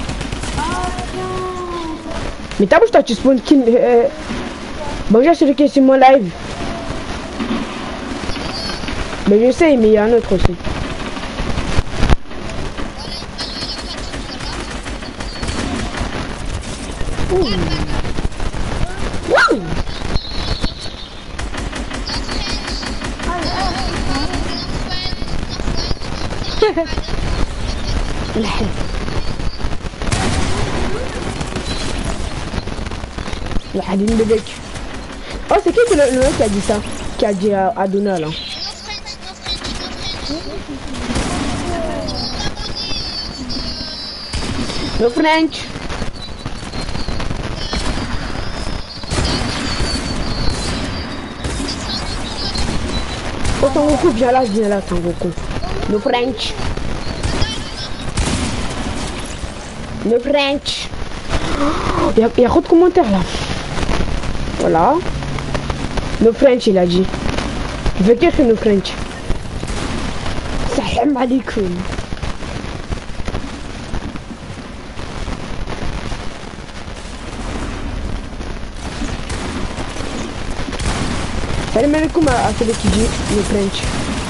Mais t'as bouge toi tu spawn kill. Euh... Bonjour celui qui est sur mon live. Mais je sais mais il y a un autre aussi. Ouh. Wow. الحين واحد ينبدك. Oh, c'est qui le, le mec qui a dit ça? Qui a dit à, à Donna là? No French. Oh, Sangoku, viens là, viens là, Sangoku. No French. No French. Il y a, il y a trop de commentaires là. Voilà. No French, il a dit. Je veux dire que no French. Salam alaikum. Salam alaikum à celui qui dit no French.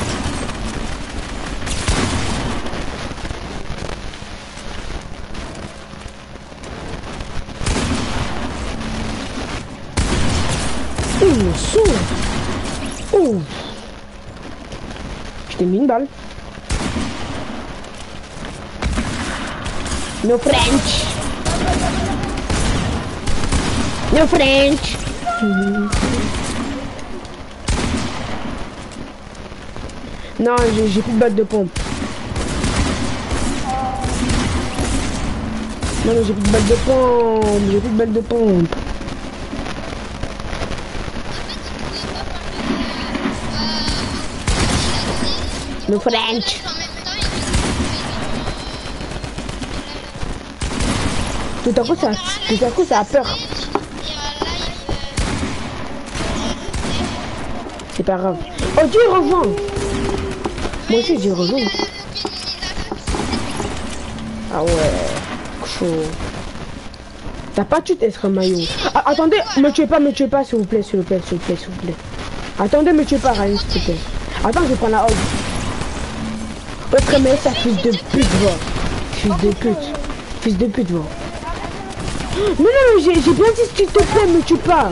Oh, je t'ai mis une balle. No French. No French. Non, j'ai plus de balle de pompe. Non, non, j'ai plus de balle de pompe. J'ai plus de balle de pompe. No French. Tout à coup ça, tout à coup ça a peur. C'est pas grave. Oh Dieu il revient. Moi aussi j'ai rejoint. Ah ouais. Chaud. T'as pas tué être maillot. Ah, attendez, me tuez pas, me tuez pas s'il vous plaît, s'il vous plaît, s'il vous plaît, s'il vous plaît. Attendez, me tuez pas Ryan s'il vous plaît. Attends, je prends la horde. Votre mec, ça fils de pute, va. Fils de pute. Fils de pute, va. Mais non, mais j'ai bien dit s'il te plaît, me tue pas.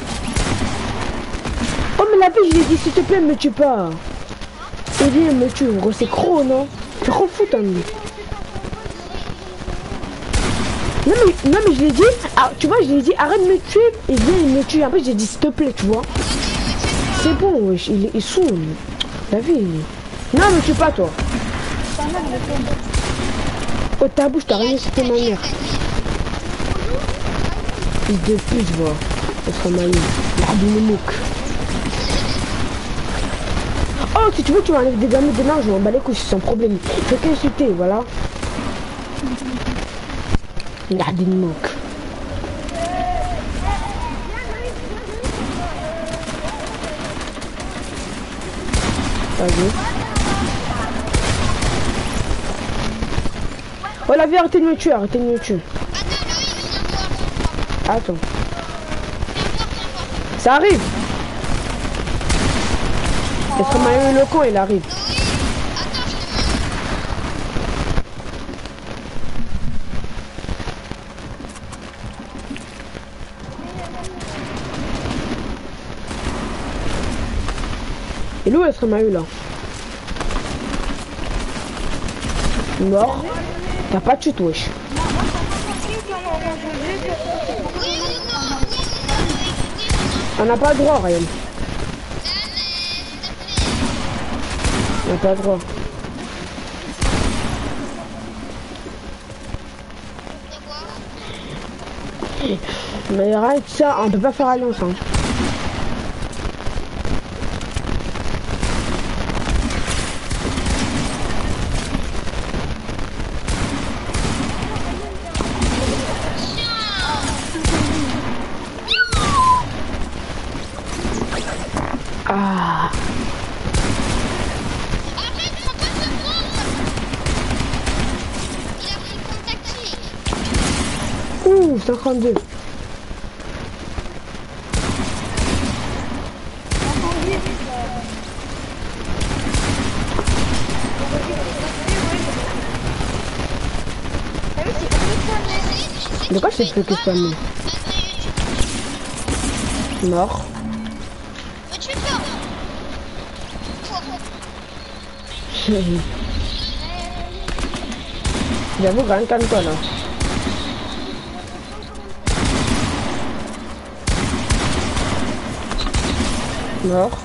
Oh, mais la vie, je l'ai dit s'il te plaît, me tue pas. Et lui, il me tue, gros, c'est gros, non? Tu t'en fous, t'en lui. Non, mais, non, mais je l'ai dit, ah, tu vois, je lui ai dit, arrête de me tuer. Et bien, il me tue. Après, j'ai dit s'il te plaît, tu vois. C'est bon, wesh, il, il saoule. La vie. Non, me tue pas, toi. Oh ta bouche, t'as rien, c'était ma mère. Fils de pute, va. Ça sera ma mère. La mouk. Oh, si tu veux, tu m'enlèves des gamins de main, je m'en bats les couilles, sans problème. Faut qu'insulter, voilà. La mouk. Vas-y. Oh la vie, arrêtez de me tuer, arrêtez de me tuer. Attends. Ça arrive. Est-ce que m'a eu le con, il arrive. Et où est-ce que m'a eu là? Mort. T'as pas de chute, wesh. On n'a pas le droit, Ryan. On n'a pas le droit. Mais arrête ça, on peut pas faire alliance. Hein. Ah. Ouh, cinquante-deux. De quoi je sais que c'est pas mis? Mort. J'avoue, Ryan, calme-toi là. Mort.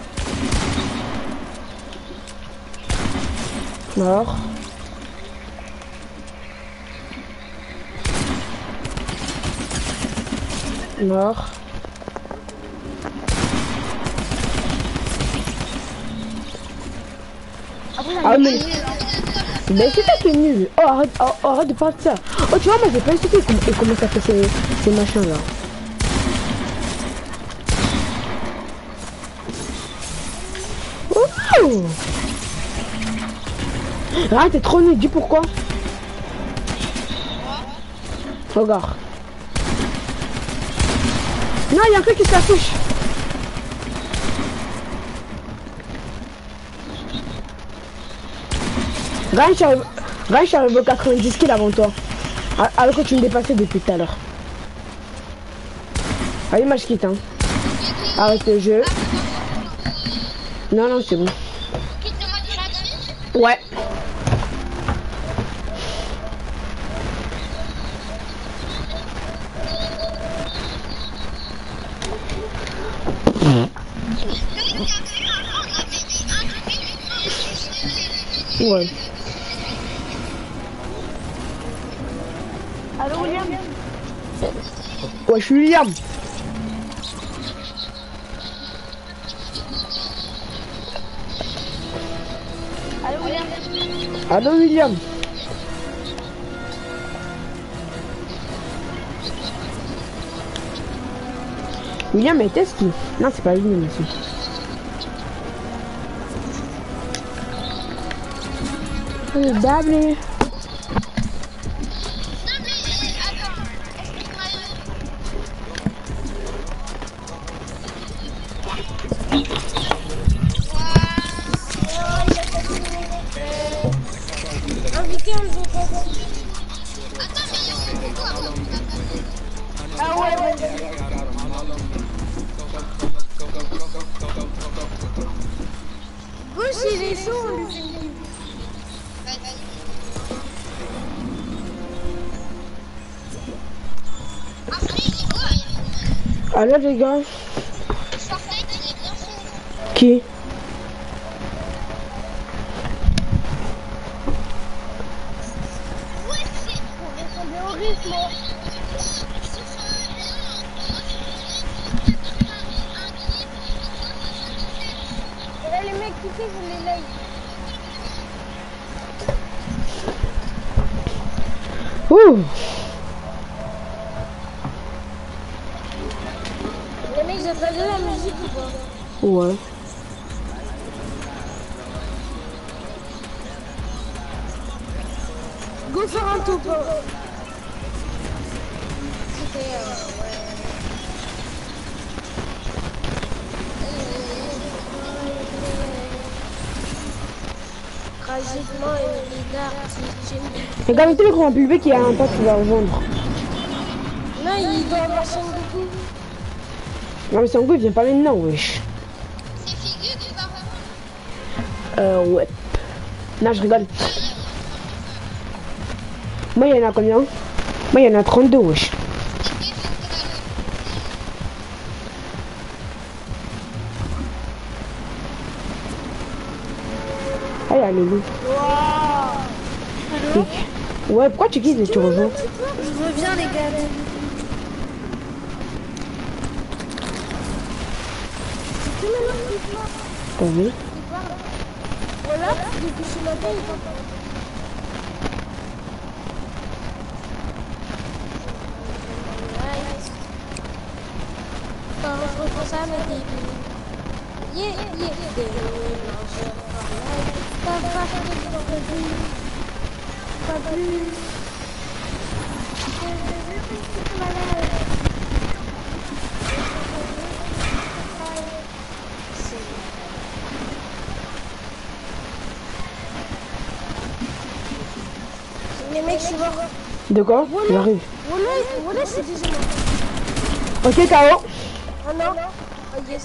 Mort. Mort. Ah mais... Mais c'est ça qui est nul. Oh arrête, oh, arrête de parler de ça. Oh tu vois moi j'ai pas expliqué comment, et comment ça fait ces, ces machins là. Oh arrête t'es trop nul, dis pourquoi. Regarde. Non il y a un truc qui s'affiche. Ryan, je suis arrivé au quatre-vingt-dix kills avant toi. Alors que tu me dépassais depuis tout à l'heure. Allez, match quitte, hein. Arrête le jeu. Non, non, c'est bon. Ouais. Ouais. Allô William? Ouais, je suis William. Allô William? Allô William. William est ce qui? Non, c'est pas William ici. W. Invité un jour. Ah ouais, ouais. Gauche, il est chaud. Allô les gars. Fortnite, il est bien fait. Qui? Ouais, c'est On est au rythme. Et là, les mecs qui font, je les like. Ouh. Les mecs, j'ai pas de la musique ou pas? Ouais. Go faire un tour. C'était euh, ouais. Tragiquement et bizarre. Les gars, mettez le grand public qui a un pote qui va rejoindre. Non, il doit avoir son beaucoup. Non mais Sango il vient pas maintenant, wesh. C'est Figu qui va rejoindre. Euh ouais. Non je rigole. Moi il y en a combien? Moi il y en a trente-deux, wesh. Ah il y a le loup. Wow. Ouais pourquoi tu quittes et tu rejoins? Je reviens les gars. T'as vu? Voilà, depuis ce matin, il t'entend. Quand je reprends ça, me dit yeah, yeah, des mangeurs pas vache de produit, pas plus. Les mecs, je suis mort. De quoi? J'arrive. Voilà, voilà, c'est déjà mort. Ok K O. Oh non. Oh yes.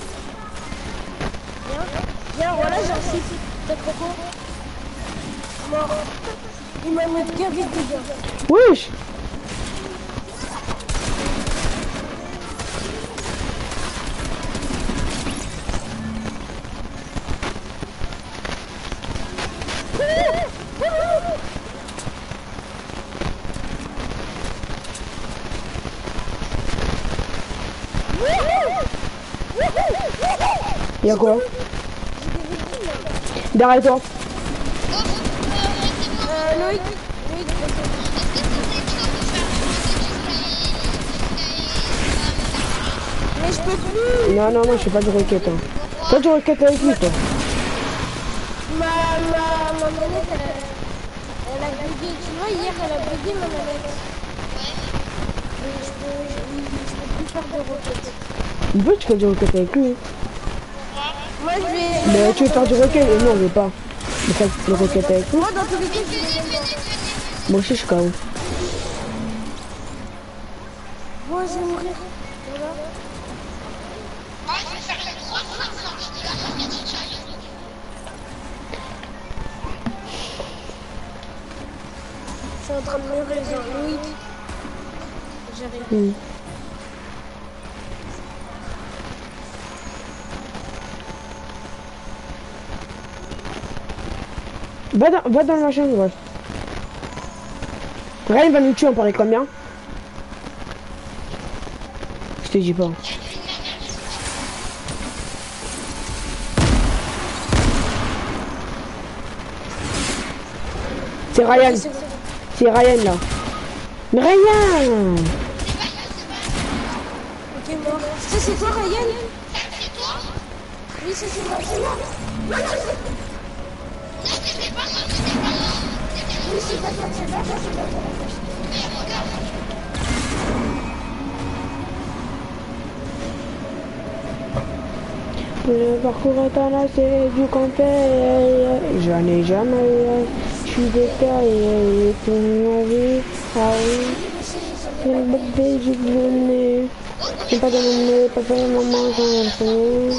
Viens, viens, voilà, j'ai un site. T'as trop court. Il m'a mis qu'un vite, les gars. Wesh. Y'a quoi? Derrière toi. Euh, Loïc. Loïc, mais je peux plus. Non, non, moi je fais pas de requête. Hein. Toi tu requêtes avec lui, toi. Ma, ma, ma manette, elle, elle a bugué. Tu vois, hier, elle a bugué ma manette. Et je peux, je, je peux plus faire de requêtes. Il veut que tu fasses des requêtes avec lui. Moi, je vais... Mais tu veux faire du requête? Et non, on veut pas. Mais faire des requêtes avec lui. Moi, dans tous les cas, je vais les mettre. Moi aussi je suis K O. Moi, je vais mourir. Voilà. Je suis en train de mourir, genre Loïc. J'arrive. Mm. Va dans, va dans le machin, ouais. Ryan va nous tuer, on parlait combien? Je te dis pas. C'est Ryan. C'est Ryan là. Mais Ryan! Ok, mort. Ça, c'est toi, Ryan? Oui, ça, c'est moi. C'est moi. Oui, c'est pas toi, c'est pas toi, c'est pas toi. Le parcours est enlacé du conseil. J'en ai jamais eu. Je suis détaillé. Toute ma vie. Ah oui. C'est le bébé du bonnet. J'ai pas de nom, pas fait maman, j'en ai fait.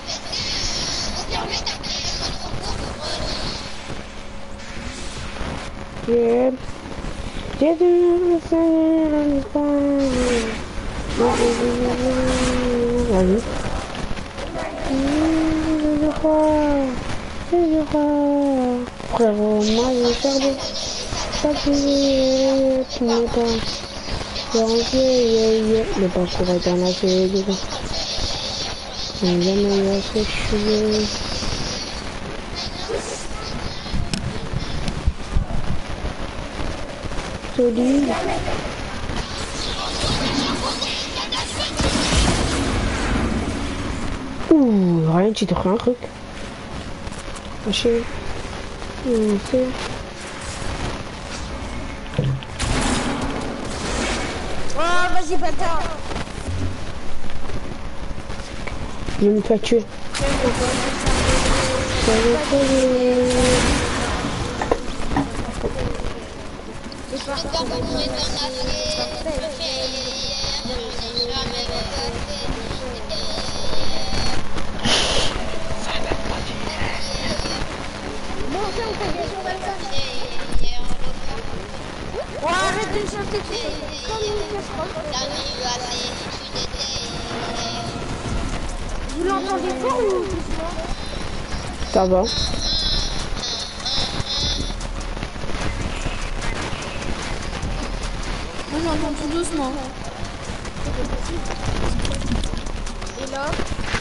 Yeah. J'ai dû me faire un peu. Vas-y. Je crois, je crois. Frérot, moi j'ai perdu. Pas plié, tu m'es pas. J'ai rentré, yeah, yeah. Le parcours est en la fée, du coup. On n'a jamais eu à ce que je suis. Solide. Ouh, rien, tu te prends un truc. Haché. Hum, c'est... Oh, vas-y, bâtard. Je me fais tuer. Oh, arrête de chanter, tu sais. Comme une casserole. Vous l'entendez fort ou doucement? Ça va. Moi j'entends tout doucement. Et là?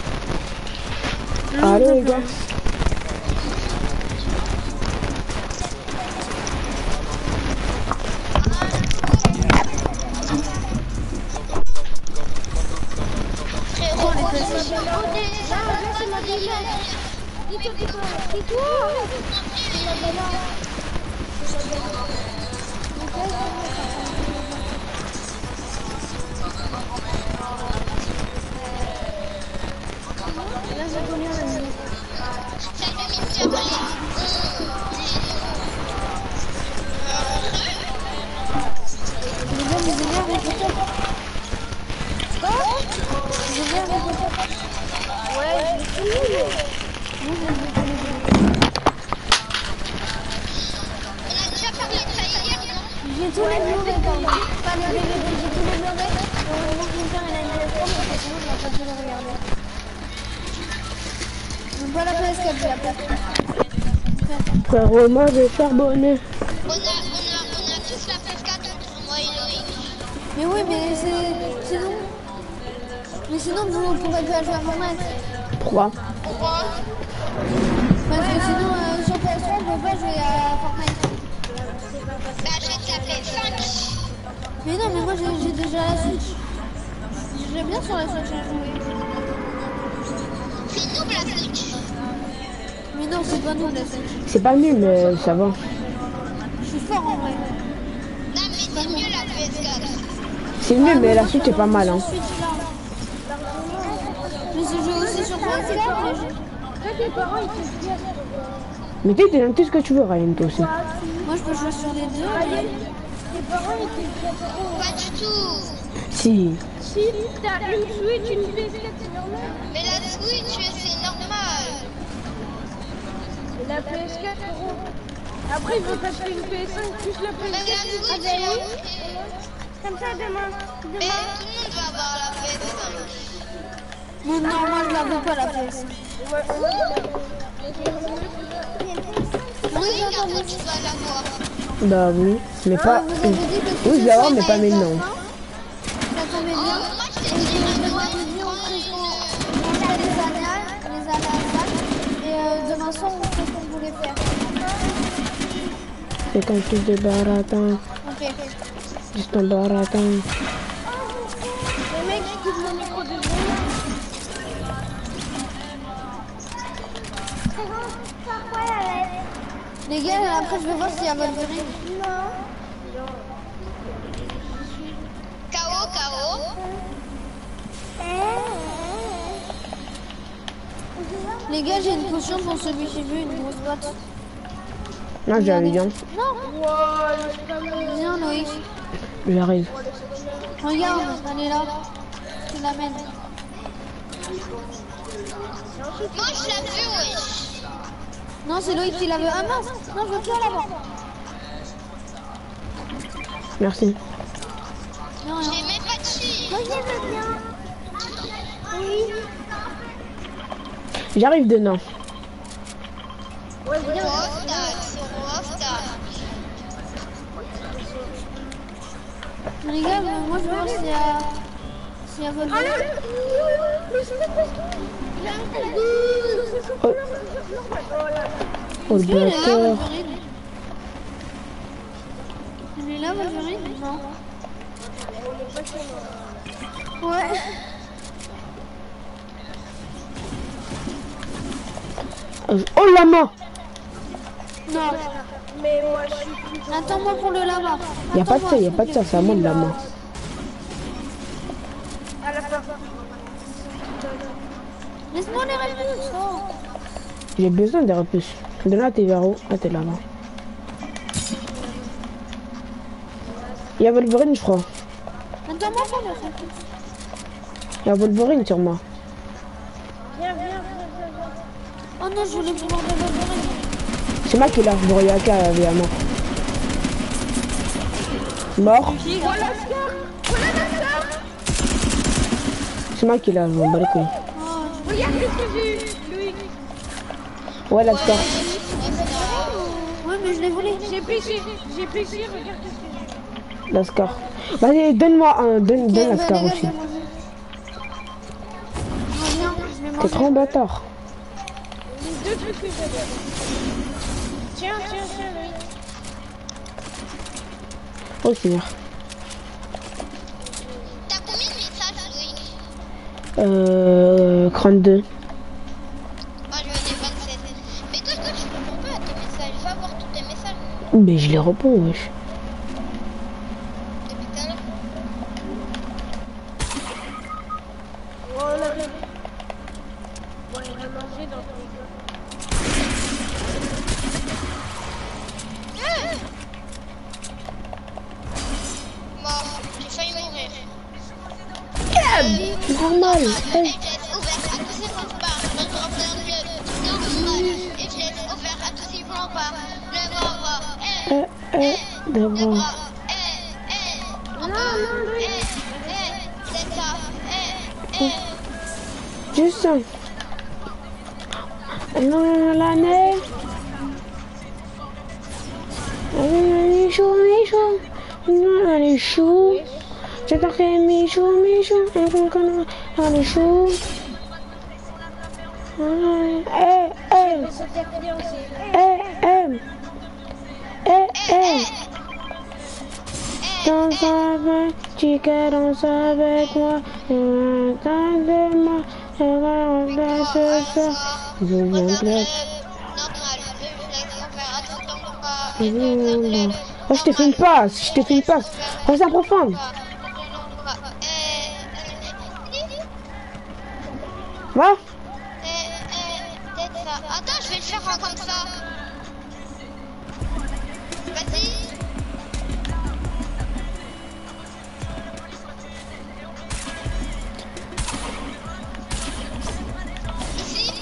Allez les gars. Dis-toi, dis-toi, dis-toi, c'est la bella. C'est la bella. Là, j'ai combien la minute? Les gars, mais j'ai bien récolté. Quoi? J'ai bien récolté. Ouais, je l'ai fini. tous les Blu-ray, pardon. Pas les D V D, j'ai tous les Blu-ray. Heureusement que mon père il a une P S trois, parce que sinon je n'aurais pas pu le regarder. Donc pas la P S quatre, j'ai la P S trois. Frérot, moi je vais charbonner. On a, on a, on a tous la P S quatre entre moi et Loïc. Mais oui, mais c'est... sinon... Mais sinon, vous ne pourrez plus jouer à Fortnite. Pourquoi? Pourquoi? Parce que sinon, euh, sur P S trois, on ne peut pas jouer à Fortnite. T'achètes la P S cinq. Mais non, mais moi j'ai j'ai déjà la Switch. J'aime bien sur la Switch à jouer. C'est double la Switch. Mais non, c'est pas nous la Switch. C'est pas nul, mais ça va. Je suis fort en vrai. Non mais c'est mieux la P S quatre. C'est nul, mais la suite est pas mal. Hein. Switch là. Je joue aussi sur P S quatre, mais je... Mais tu t'es tout ce que tu veux, Ryan, toi aussi. moi je peux jouer sur les deux. Mais... Pas du tout. Si. Si, t'as une Switch, une P S quatre, c'est normal. Mais la Switch c'est normal. La P S quatre, gros. Après, il faut t'acheter une P S cinq plus la P S Mais quatre. la Switch est ok. Comme ça, demain. Mais tout le monde va avoir la P S cinq. Non, non, moi je la veux pas la P S cinq. Oui, bientôt tu vas l'avoir. Bah oui, mais Ah, pas... vous avez dit que Oui, je vais avoir, mais pas maintenant. Ça tombait Oh, bien. moi je t'ai dit à Noël, On prends une... fait les annales, les annales, et euh, demain soir on fait ce qu'on voulait faire. C'est quand tu de baratin. Ok. Juste un baratin. Les mecs, je coupe mon micro de secondes. Les gars, après je vais voir s'il y a Wolverine. Non. K O, K O. Les gars, j'ai une potion pour celui qui veut une grosse boîte. Non, j'arrive bien. Non. Viens Loïc. J'arrive. Regarde, elle est là. Tu l'amènes. Moi je l'ai vu, wesh. Non, c'est Loïc qui la veut. Ah mince. Non, je veux plus là-bas. Merci. Non, rien. J'ai même pas de chi. Moi, je veux bien. Oui. J'arrive dedans. Rostal, c'est Rostal. Les gars, mais moi je veux voir s'il y a... s'il y a Wolverine. Oh, oh le Est-ce qu'elle est là, bâtard. Wolverine? Elle est là, Wolverine? Non. Ouais. Oh la main. Non. Mais moi je suis... Attends-moi pour le lama. Y'a pas de ça, y'a pas de ça, c'est à moi de la main. Laisse-moi les réponses. Oh. J'ai besoin des repuces. De là, t'es vers où? Ah, t'es là-bas. Y'a Wolverine, je crois. Attends-moi pour les réponses. Y'a Wolverine sur moi. Oh non, je voulais pouvoir de Wolverine. C'est moi qui l'a, je voyais qu'à évidemment. Mort. C'est moi qui l'a, je m'en bats les couilles. Regarde ce que j'ai eu, Louis. Ouais, la star. Ouais, mais je l'ai volé. J'ai pêché, j'ai pêché, regarde ce que j'ai eu. La scar. Vas-y, donne-moi un, donne, donne la bah, scar les gars, aussi. je vais manger. Non, viens, je vais T'es manger. trop un bâtard. Les deux trucs que j'avais. Tiens, tiens, tiens, Loïc. Oh, Seigneur. T'as combien de messages, Loïc? Euh. trente-deux. Moi j'en ai vingt-sept. Mais toi, toi tu réponds pas à tes messages. Va voir tous tes messages Mais je les réponds, wesh. depuis tout à l'heure. Oh, on arrive. Bon, il va manger dans ton gars. Mort, j'ai failli mourir. Normal. Et je laisse ouvert à tous ces fanfards. Notre plein de jeu, normal. Et je laisse ouvert à tous ces fanfards. Le bras, Euh, euh, le d'abord. bras, eh. c'est ça. Eh, eh. Juste ça. Non, l'année. Michou, Michou. Non, les choux. J'ai tapé Michou, Michou. Les choux. Eh, eh. Eh, eh. Eh, eh. Danse avec, chica, danse avec moi. Attendez-moi, je vais refaire ce soir. Je viens club. Oh, je t'ai fait une passe, je t'ai fait une passe. Reste en profonde. Va. Attends, je vais le faire comme ça. Vas-y. Ici.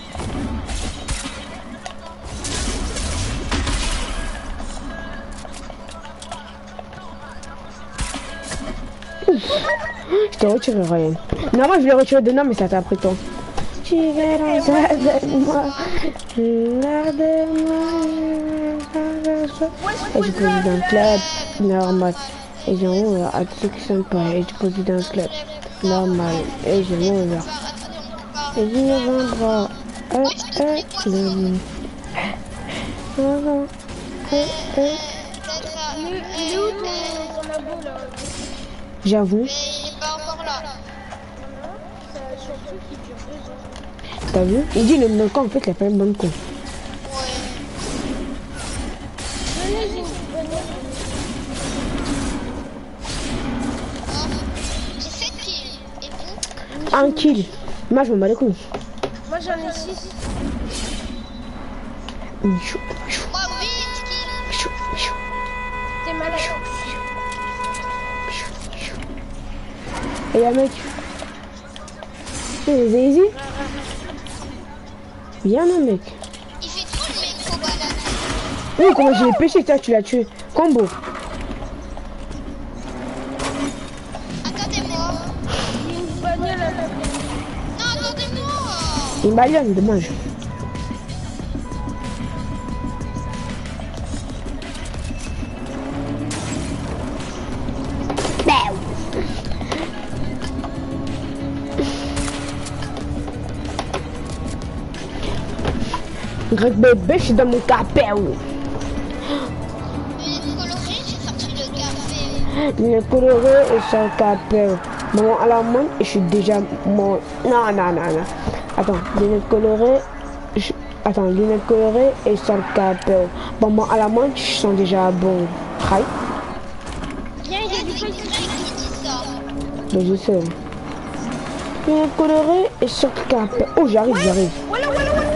Je t'ai retiré Ryan. Non, moi je l'ai retiré de nom, mais ça t'a pris ton. Tu vas danser avec moi. Regardez-moi. Et je pose dans le club normal. Et j'ai ouvert à ceux qui sont pas. Et je pose dans le club normal. Et j'ai ouvert. Et je me vendra. Eh, eh, le. Eh, eh. Il est où ton, ton abo là? J'avoue. Mais il est pas encore là. C'est surtout qui dure deux ans. T'as vu? Il dit le nom en fait il a pas une bonne con. Ouais. Venez, j'ai une bonne Oh, j'ai sept kills. Et vous? Un kill. Moi je m'en bats les couilles. Moi j'en ai six. Michou, michou, Moi, huit kills. michou, michou, T'es malade. michou, michou. Et y'a mec. C'est Zazy. Viens non mec. Il fait trop le mec au balade. Oui comment j'ai pêché toi tu l'as tué. Combo. Attendez-moi. Il y a une bagnole à la Non, attendez-moi. Une bagnole, dommage. Greg bébé, je suis dans mon capéo. Une colorée, j'ai sorti le café. Il est coloré et sans capéo. Maman à la main et je suis déjà mort. Non, non, non, non. Attends, lunettes colorées. Je... Attends, lunettes colorées et sans capéo. Maman à la main, je sens déjà bon. Hi. Viens, il y a du C'est Greg qui dit ça. Mais je sais. Lunettes colorées et sans capéo. Oh, j'arrive, j'arrive. Voilà, voilà, voilà.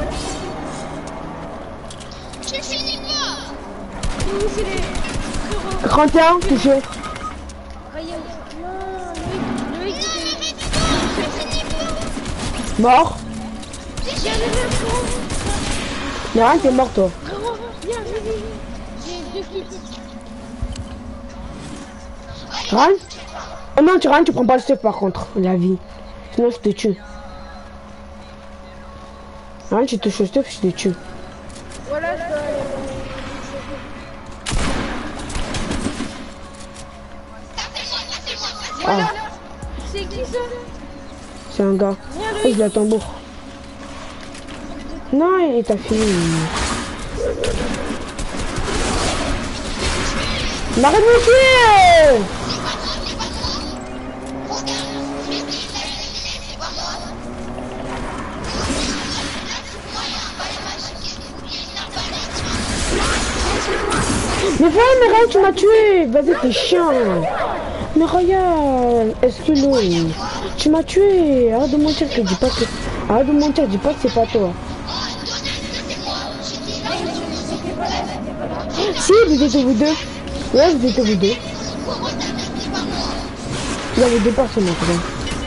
Je ne finis pas. C'est où c'est les frérots? trente et un, touché. Ryan. Non, Loïc, Loïc, Non, c'est... n'arrête pas. Je ne finis pas. Mort. J'ai un level, frérot. Mais rien, t'es mort, toi. Frérot, viens, viens, viens. J'ai deux kits. Ryan. Oh non, tu Ryan, tu prends pas le stuff par contre, la vie. Sinon, je te tue. Ryan, tu touches le stuff, je te tue. Voilà, je dois aller. Ah, C'est qui ça? c'est un gars. Viens, Oh, Loïc. il a tambour. Non, il t'a fini. Mais arrête de me tuer! Mais voilà, mais Ryan, tu m'as tué! Vas-y, t'es chiant! Mais regarde, excuse-le. Tu m'as tué. Arrête de mentir, je dis pas que. Arrête de mentir, dis pas que c'est pas toi. Si, vous étiez vous deux. Ouais, vous étiez vous deux. Il y avait deux personnes maintenant.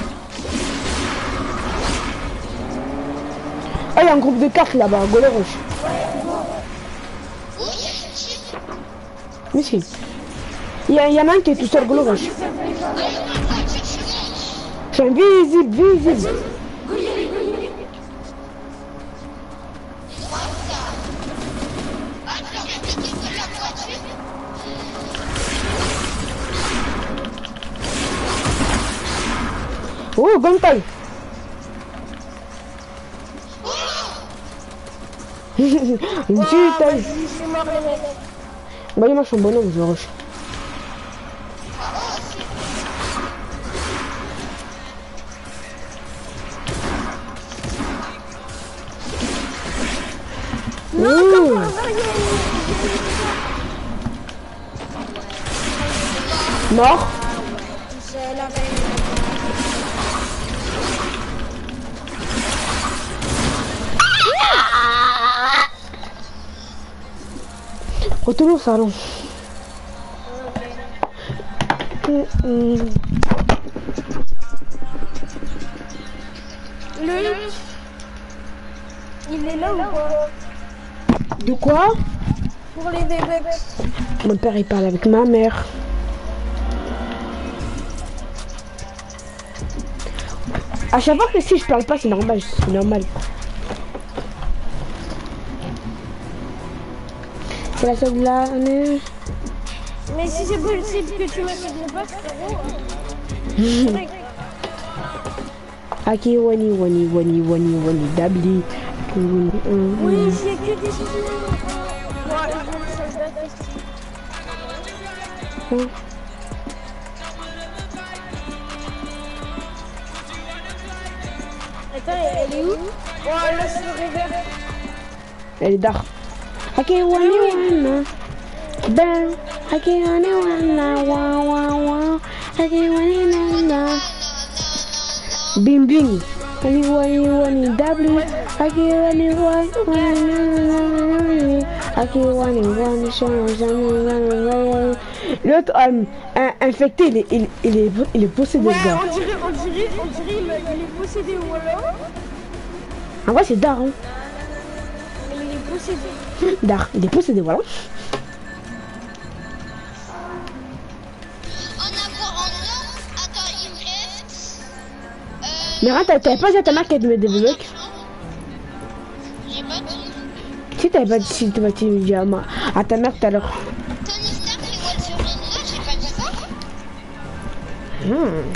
Ah, il y a un groupe de quatre là-bas, Gaulle rouge. Mais si. Il y, a- y en a un qui est tout seul, gros. Je suis invisible, visible. Oh, guntail. Une petite taille. Vas-y, c'est mort les mecs. Bah, moi, je suis un bonhomme, je rush. Ouh. Mort. C'est la Retourne au salon. Hum, hum. Le il est là ou pas? De quoi? Pour les bébés. Mon père il parle avec ma mère. À chaque fois que si je parle pas, c'est normal, c'est normal. C'est la seule de l'année. Mais si c'est possible que tu m'achètes pas, frérot. Aki wani wani wani wani wani dabli. Oui, c'est que des choses. Ouais, je veux le soldat testé. Attends, elle est où? Oh, là, c'est le river. Elle est d'art. Aki wani wani. Ben. Aki wani wani wa wa wa. Aki wani wani. Bing bing. Wani wani wani dabli. Aki wani wani wani. Aki wani wani wani. L'autre homme infecté, il est, il, il est, il est possédé, Ouais, le gars. on dirait, on dirait, on dirait, il, il est possédé, voilà. En vrai, c'est Dar, hein. Mais il est possédé. Dar, il est possédé, voilà. On a quoi en or? Attends, il me reste. Euh, Mais rien, t'avais pas dit à ta mère qu'elle devait développer. J'ai pas dit. Si t'avais pas dit, si t'avais dit à, ma, à ta mère tout à l'heure. Tony Stark et Wolverine, là, j'ai pas dit ça. Hmm.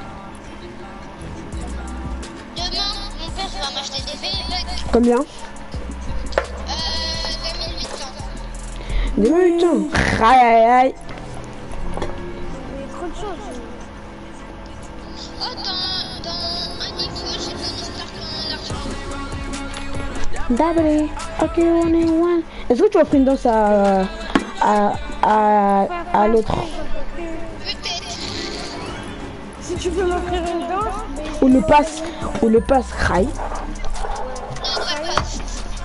Demain, mon père va m'acheter des bébés. Combien? Euh, deux mille huit cents. deux mille huit cents. Aïe aïe aïe. Il y a trop de choses. Oh, dans, dans un niveau, j'ai Tony Stark en argent. Dabri. Ok, on est one. Est-ce que tu offres une danse à, à, à, à l'autre? Peut-être. Si tu peux m'offrir une danse, mais Ou le passe, ou le passe rail. Non, ouais, passe.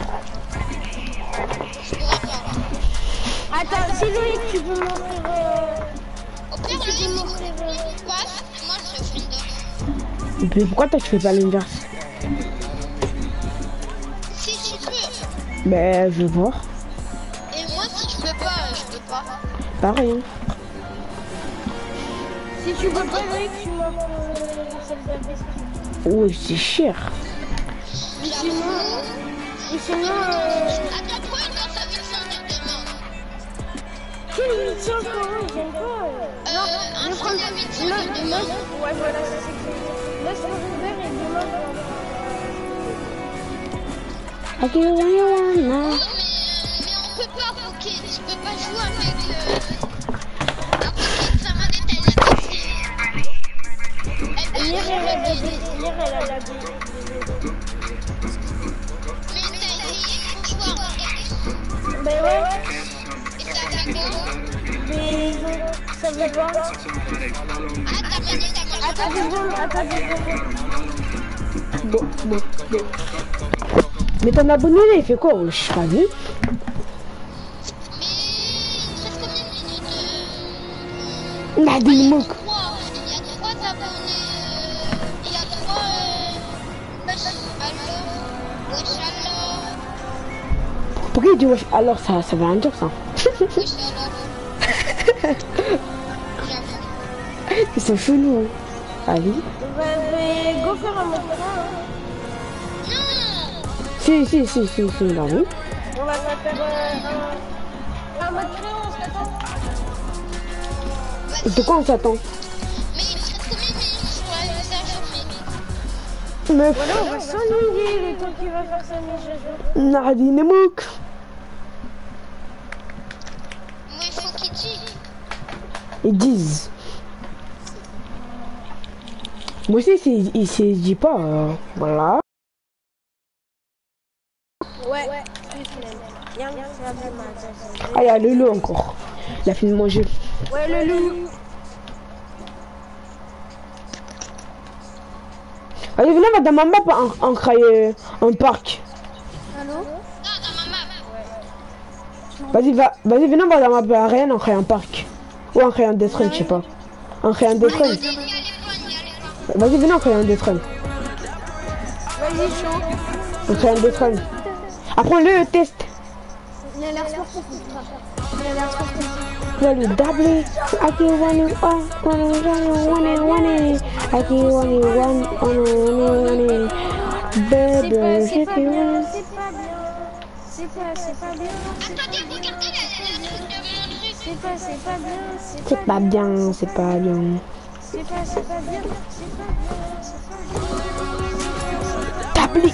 Je pourrais pas. attends, si Loïc, tu peux m'offrir. Euh... Au pire, Tu lui, peux il m'offrir. Euh... passe, et moi, je fais une danse. Mais pourquoi toi tu fais pas l'inverse? Si tu peux. Ben, je vais voir. Et moi, si je peux pas, je peux pas. Pareil. Hein. Si tu peux pas, Loïc, tu m'offres euh, celle d'investissement. Oui, c'est cher. Et sinon, et sinon, euh... Attends, pourquoi une danse à huit cents de demain? quel huit cents frérot, j'aime pas. Euh... Non, un je prends film à huit cents non, de demain. non, ouais, voilà, c'est ça que je veux dire. Laisse le river et demain. Ok, on est one. Oh, mais, euh, mais on peut pas, Rocket. Je peux pas jouer avec. Euh... Un Rocket, sa manette, elle a cassé. Elle Hier, peut elle a pas des. jouer. Hier, elle a la des. Mais t'as essayé pour jouer à Rocket. Ben ouais, Et ça a fait mais ils ont. Ça veut pas. Ah, ta manette, elle marche Attends pas. deux secondes, attends deux secondes. Bon, bon, bon. Mais ton abonné là, il fait quoi? Je sais pas vu. Mais il te reste combien de minutes? euh, Il a Il des y a mots. trois, il y a trois abonnés. euh, Il y a trois. Euh... Wesh, alors. Wesh, alors. Pourquoi il dit wesh? Alors ça, ça veut rien dire ça. Wesh, alors. Ils sont chelous. Allez. Bah, mais go faire un mode trois. Hein. Si, si, si, si, si, là, oui. On va pas faire euh, un, un mode trois, on s'attend. De quoi on s'attend? Mais il reste combien de minutes pour aller à chauffer? Meuf. Voilà, on va s'ennuyer le temps qu'il va faire sa mise à jour. Nadi Nemouk. Moi, il faut qu'il dise. Ils disent. Moi aussi, c'est- il se dit pas. euh, voilà. Ouais, Bien, c'est un peu mal. Ah, il y a le loup encore. Il a fini de manger. Ouais, le loup. Allez, venez, madame Mamba, en, en créer un parc. Allô? Non, dans ma map. Vas-y, va, vas-y, venez, madame Mamba, rien, on crée un parc. Ou on crée un Death Run, je sais pas. On crée un Death Run. Il y a les points, il y a les points. Vas-y, venez, on crée un Death Run. Vas-y, chaud. On crée un Death Run. Apprends-le, le test. Il a l'air sportif. Il a l'air sportif. Ready, double. I can run it, oh, run it, run it, run it, run it. I can run it, run, run it, run it, run it. C'est Baby, pas, c'est if pas you bien, want. c'est pas bien. C'est pas, c'est pas bien. Attendez, regardez le truc de mon truc. C'est pas, c'est pas bien. C'est pas bien, c'est pas bien. C'est pas, c'est pas bien. C'est pas bien, c'est pas bien. Double.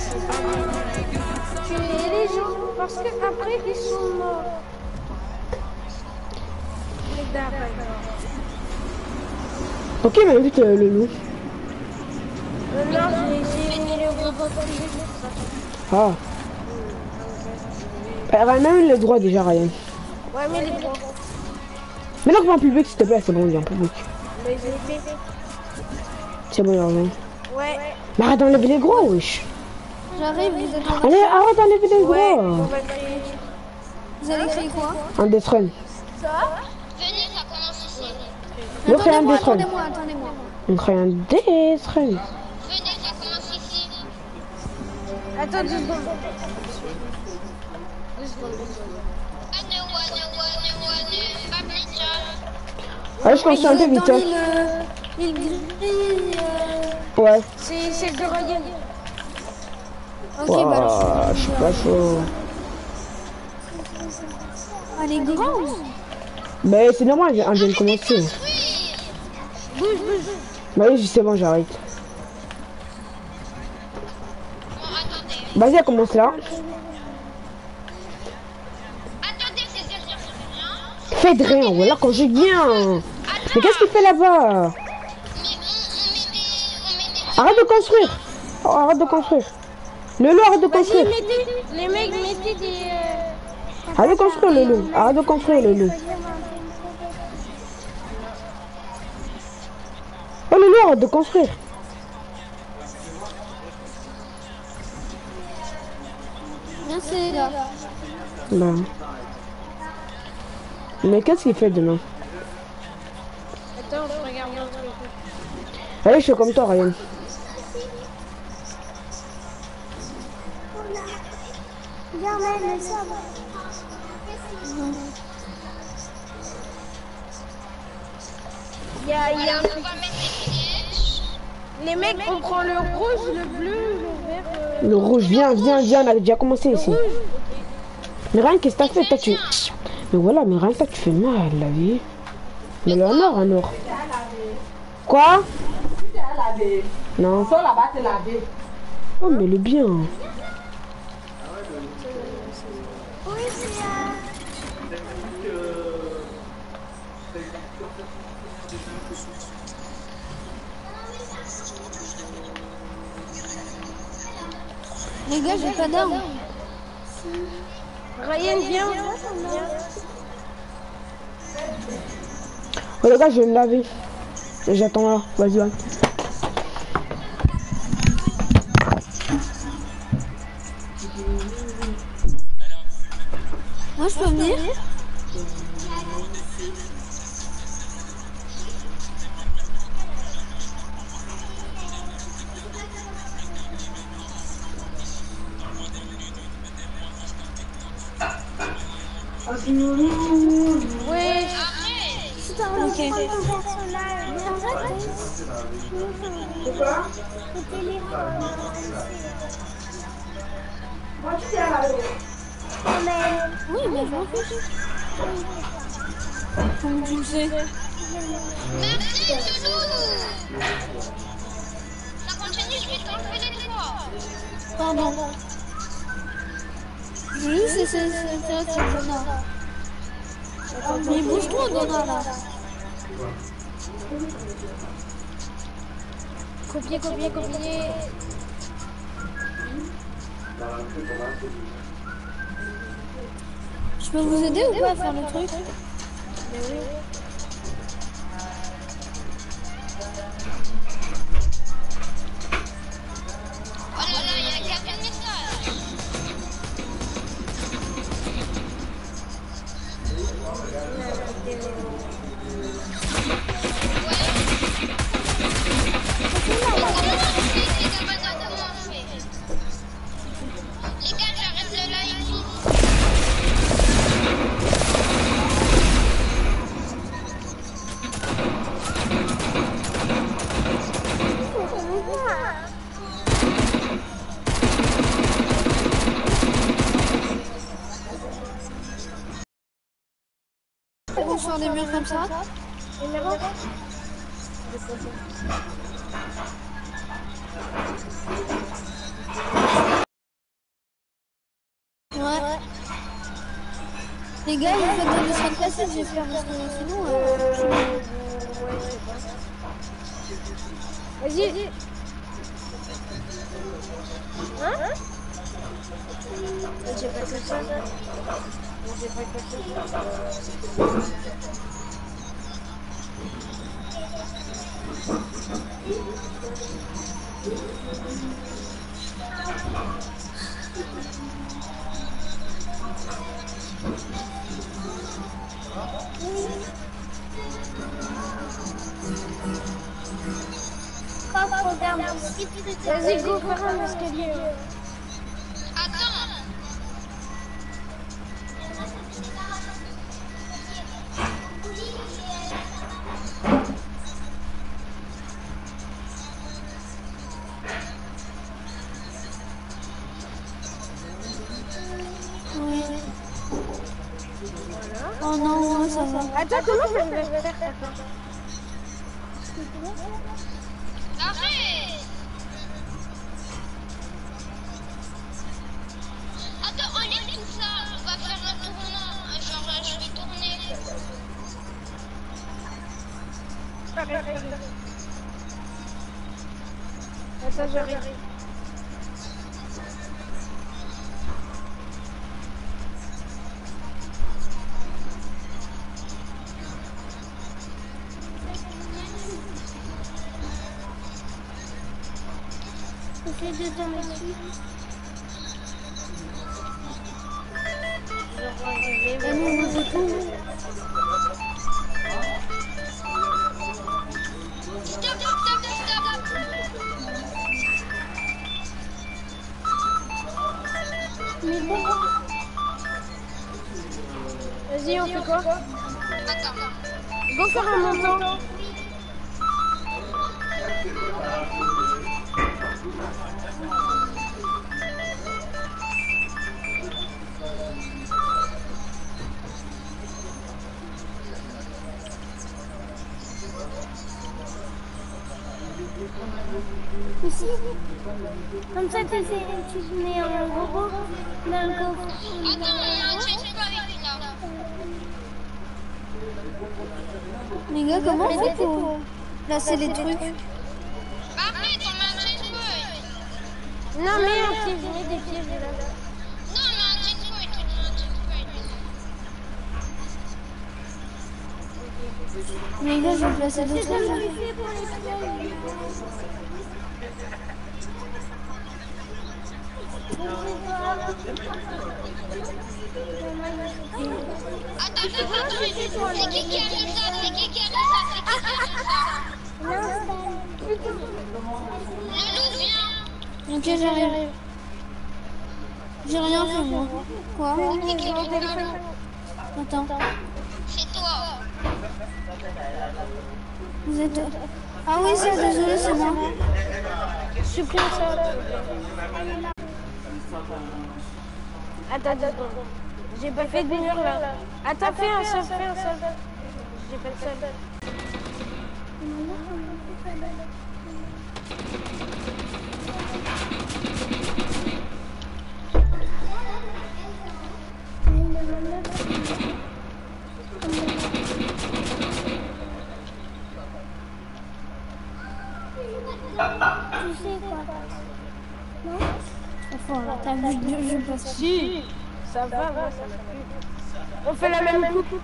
Tuer les gens parce que après ils sont morts. Les d'accord. Ok, mais invite euh, le loup. Euh, non, j'ai j'ai mis le gros bot privé pour ça. Ah. Euh, Ryan a eu le droit déjà, Ryan. Ouais, mais les points. Mais non, pas en public, s'il te plaît, c'est bon, il est en public. Mais j'ai fait. C'est bon, il revient. Ouais. Mais arrête d'enlever les gros, wesh. J'arrive, vous êtes en Allez, arrête d'enlever les Ouais, on gros. va créer. Vous allez créer quoi? Un Death Run. Venez, ça commence ici. On crée un Attendez-moi, Death Run. attendez-moi, attendez-moi. On crée un Death Run. Venez, ça commence ici. Attends deux secondes. Deux secondes. Ane, wane, wane, wane. Pas plus tard. Allez, je commence un peu vite. Dans hein. l'île, euh, l'île grise, euh, Ouais. C'est celle de Ryan. Ok, bah alors Ouah, je suis pas chaud. elle est grande. Mais c'est normal, on vient de commencer. Oui. Bah oui, c'est bon, j'arrête. Bon, attendez. Vas-y, elle commence là. Attendez, c'est sérieux, c'est rien. Faites rien, voilà, quand je viens. Mais qu'est-ce qu'il fait là-bas? Mais on, on met des... On met des... Arrête de construire. Oh, arrête de construire. Le loup, arrête de Vas-y, construire. mettez. Les mecs, mettez des. Euh... Arrête de construire le loup. Arrête de construire le loup. Oh, le loup, arrête de construire. Merci les gars. Bah. Mais qu'est-ce qu'il fait demain? Attends, je regarde un truc. Allez, je suis comme toi, Ryan. Il y a, il y a un On truc. va mettre des pièges. Les mecs, on prend le rouge, le bleu, le vert. euh, Le rouge, viens, viens, viens, on avait déjà commencé ici. Mais Ryan, qu'est-ce que t'as fait? Toi, tu... Mais voilà, mais Ryan, toi, tu fais mal, la vie. Mais le nord, un nord. Quoi? Non. Oh, mais le bien. Les gars, j'ai pas d'armes. Ryan, viens. Viens. Oh, les gars, je vais me laver. J'attends là. Vas-y, va. Moi, je peux venir? Ouais. Si Putain, le Ok. personnage. Mais arrête. Pourquoi? Le téléphone. Moi, tu t'es à la rue. Non, mais. Oui, mais je m'en fiche. Comment tu le sais? Merci, Loulou. Ça continue, je vais t'enlever les doigts. Pardon. Juste, c'est c'est c'est c'est c'est Donna. Mais bouge-toi, Donna, là. Copier, copier, copier. Je peux vous aider ou pas à faire le truc? Mais oui. Oh là là, il y a quelqu'un de message. Les gars, j'arrête le live. On sort des murs comme ça. Numéro. Ouais. Les gars, il faut donner ça de facile, j'espère, parce que sinon, euh, je sais pas. Vas-y. Hein? J'ai pas que ça. J'ai pas que ça. Vas-y, go, faire un escalier. Attends. Oui. Oh non, ouais, ça va. Attends, comment ça se faire ça? Arrête. Attends, enlève tout ça. On va faire un tournant. Genre, je vais tourner. Attends, j'arrive. Essaye de tomber dessus. Et nous, on veut tout. Stop, stop, stop. Mais bon. Vas-y, on fait quoi? Attends. Go faire un montant. Ici. Comme ça, tu sais, tu mets un robot dans le coffre. Attends, il y a un checkpoint là. Les gars, comment on fait pour placer les trucs? Arrête, on met un checkpoint. Non, mais un piège, mets des pièges là. Non, on met un checkpoint. On met un checkpoint. Les gars, je vais placer des trucs. Attends, attends, attends. C'est qui qui a mis ça? C'est qui qui a mis ça? C'est qui qui a mis ça? Loulou, viens. Ok, j'arrive. J'ai rien fait, moi. Quoi? C'est qui qui a mis ça? Attends. C'est toi. Vous êtes... Ah oui, c'est désolé, c'est moi. Supprime ça. Attends, attends, attends. J'ai pas fait de mur là. Attends, fais un seul, fais un seul. J'ai fait le seul. Tu sais quoi? Non? Enfin, t'as vu, je pense. Si, ça va, moi ça m'a plu. On fait la même coupe.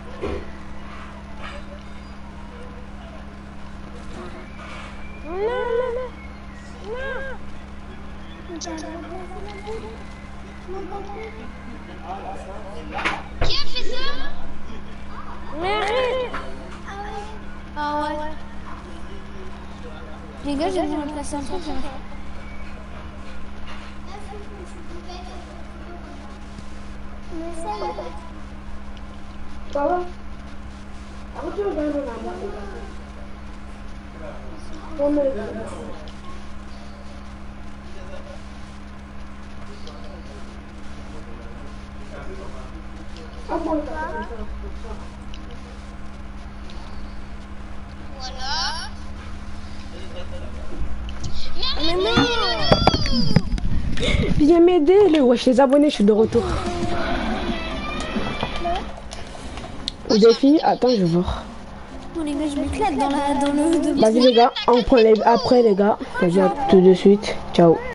Non, non, non. Non. Qui a fait ça? Mais arrête. Ah ouais. Les gars, j'ai besoin de placer un truc. Ça va? Aku cuma baru nama. Ngomel. Apa? Voilà. Mais non. Viens m'aider, les wesh, les abonnés, je suis de retour. Au défi, attends, je vais voir. Bon, les gars, je m'éclate dans, la, dans le... Vas-y les gars, on prend les après les gars. Vas-y, à tout de suite. Ciao.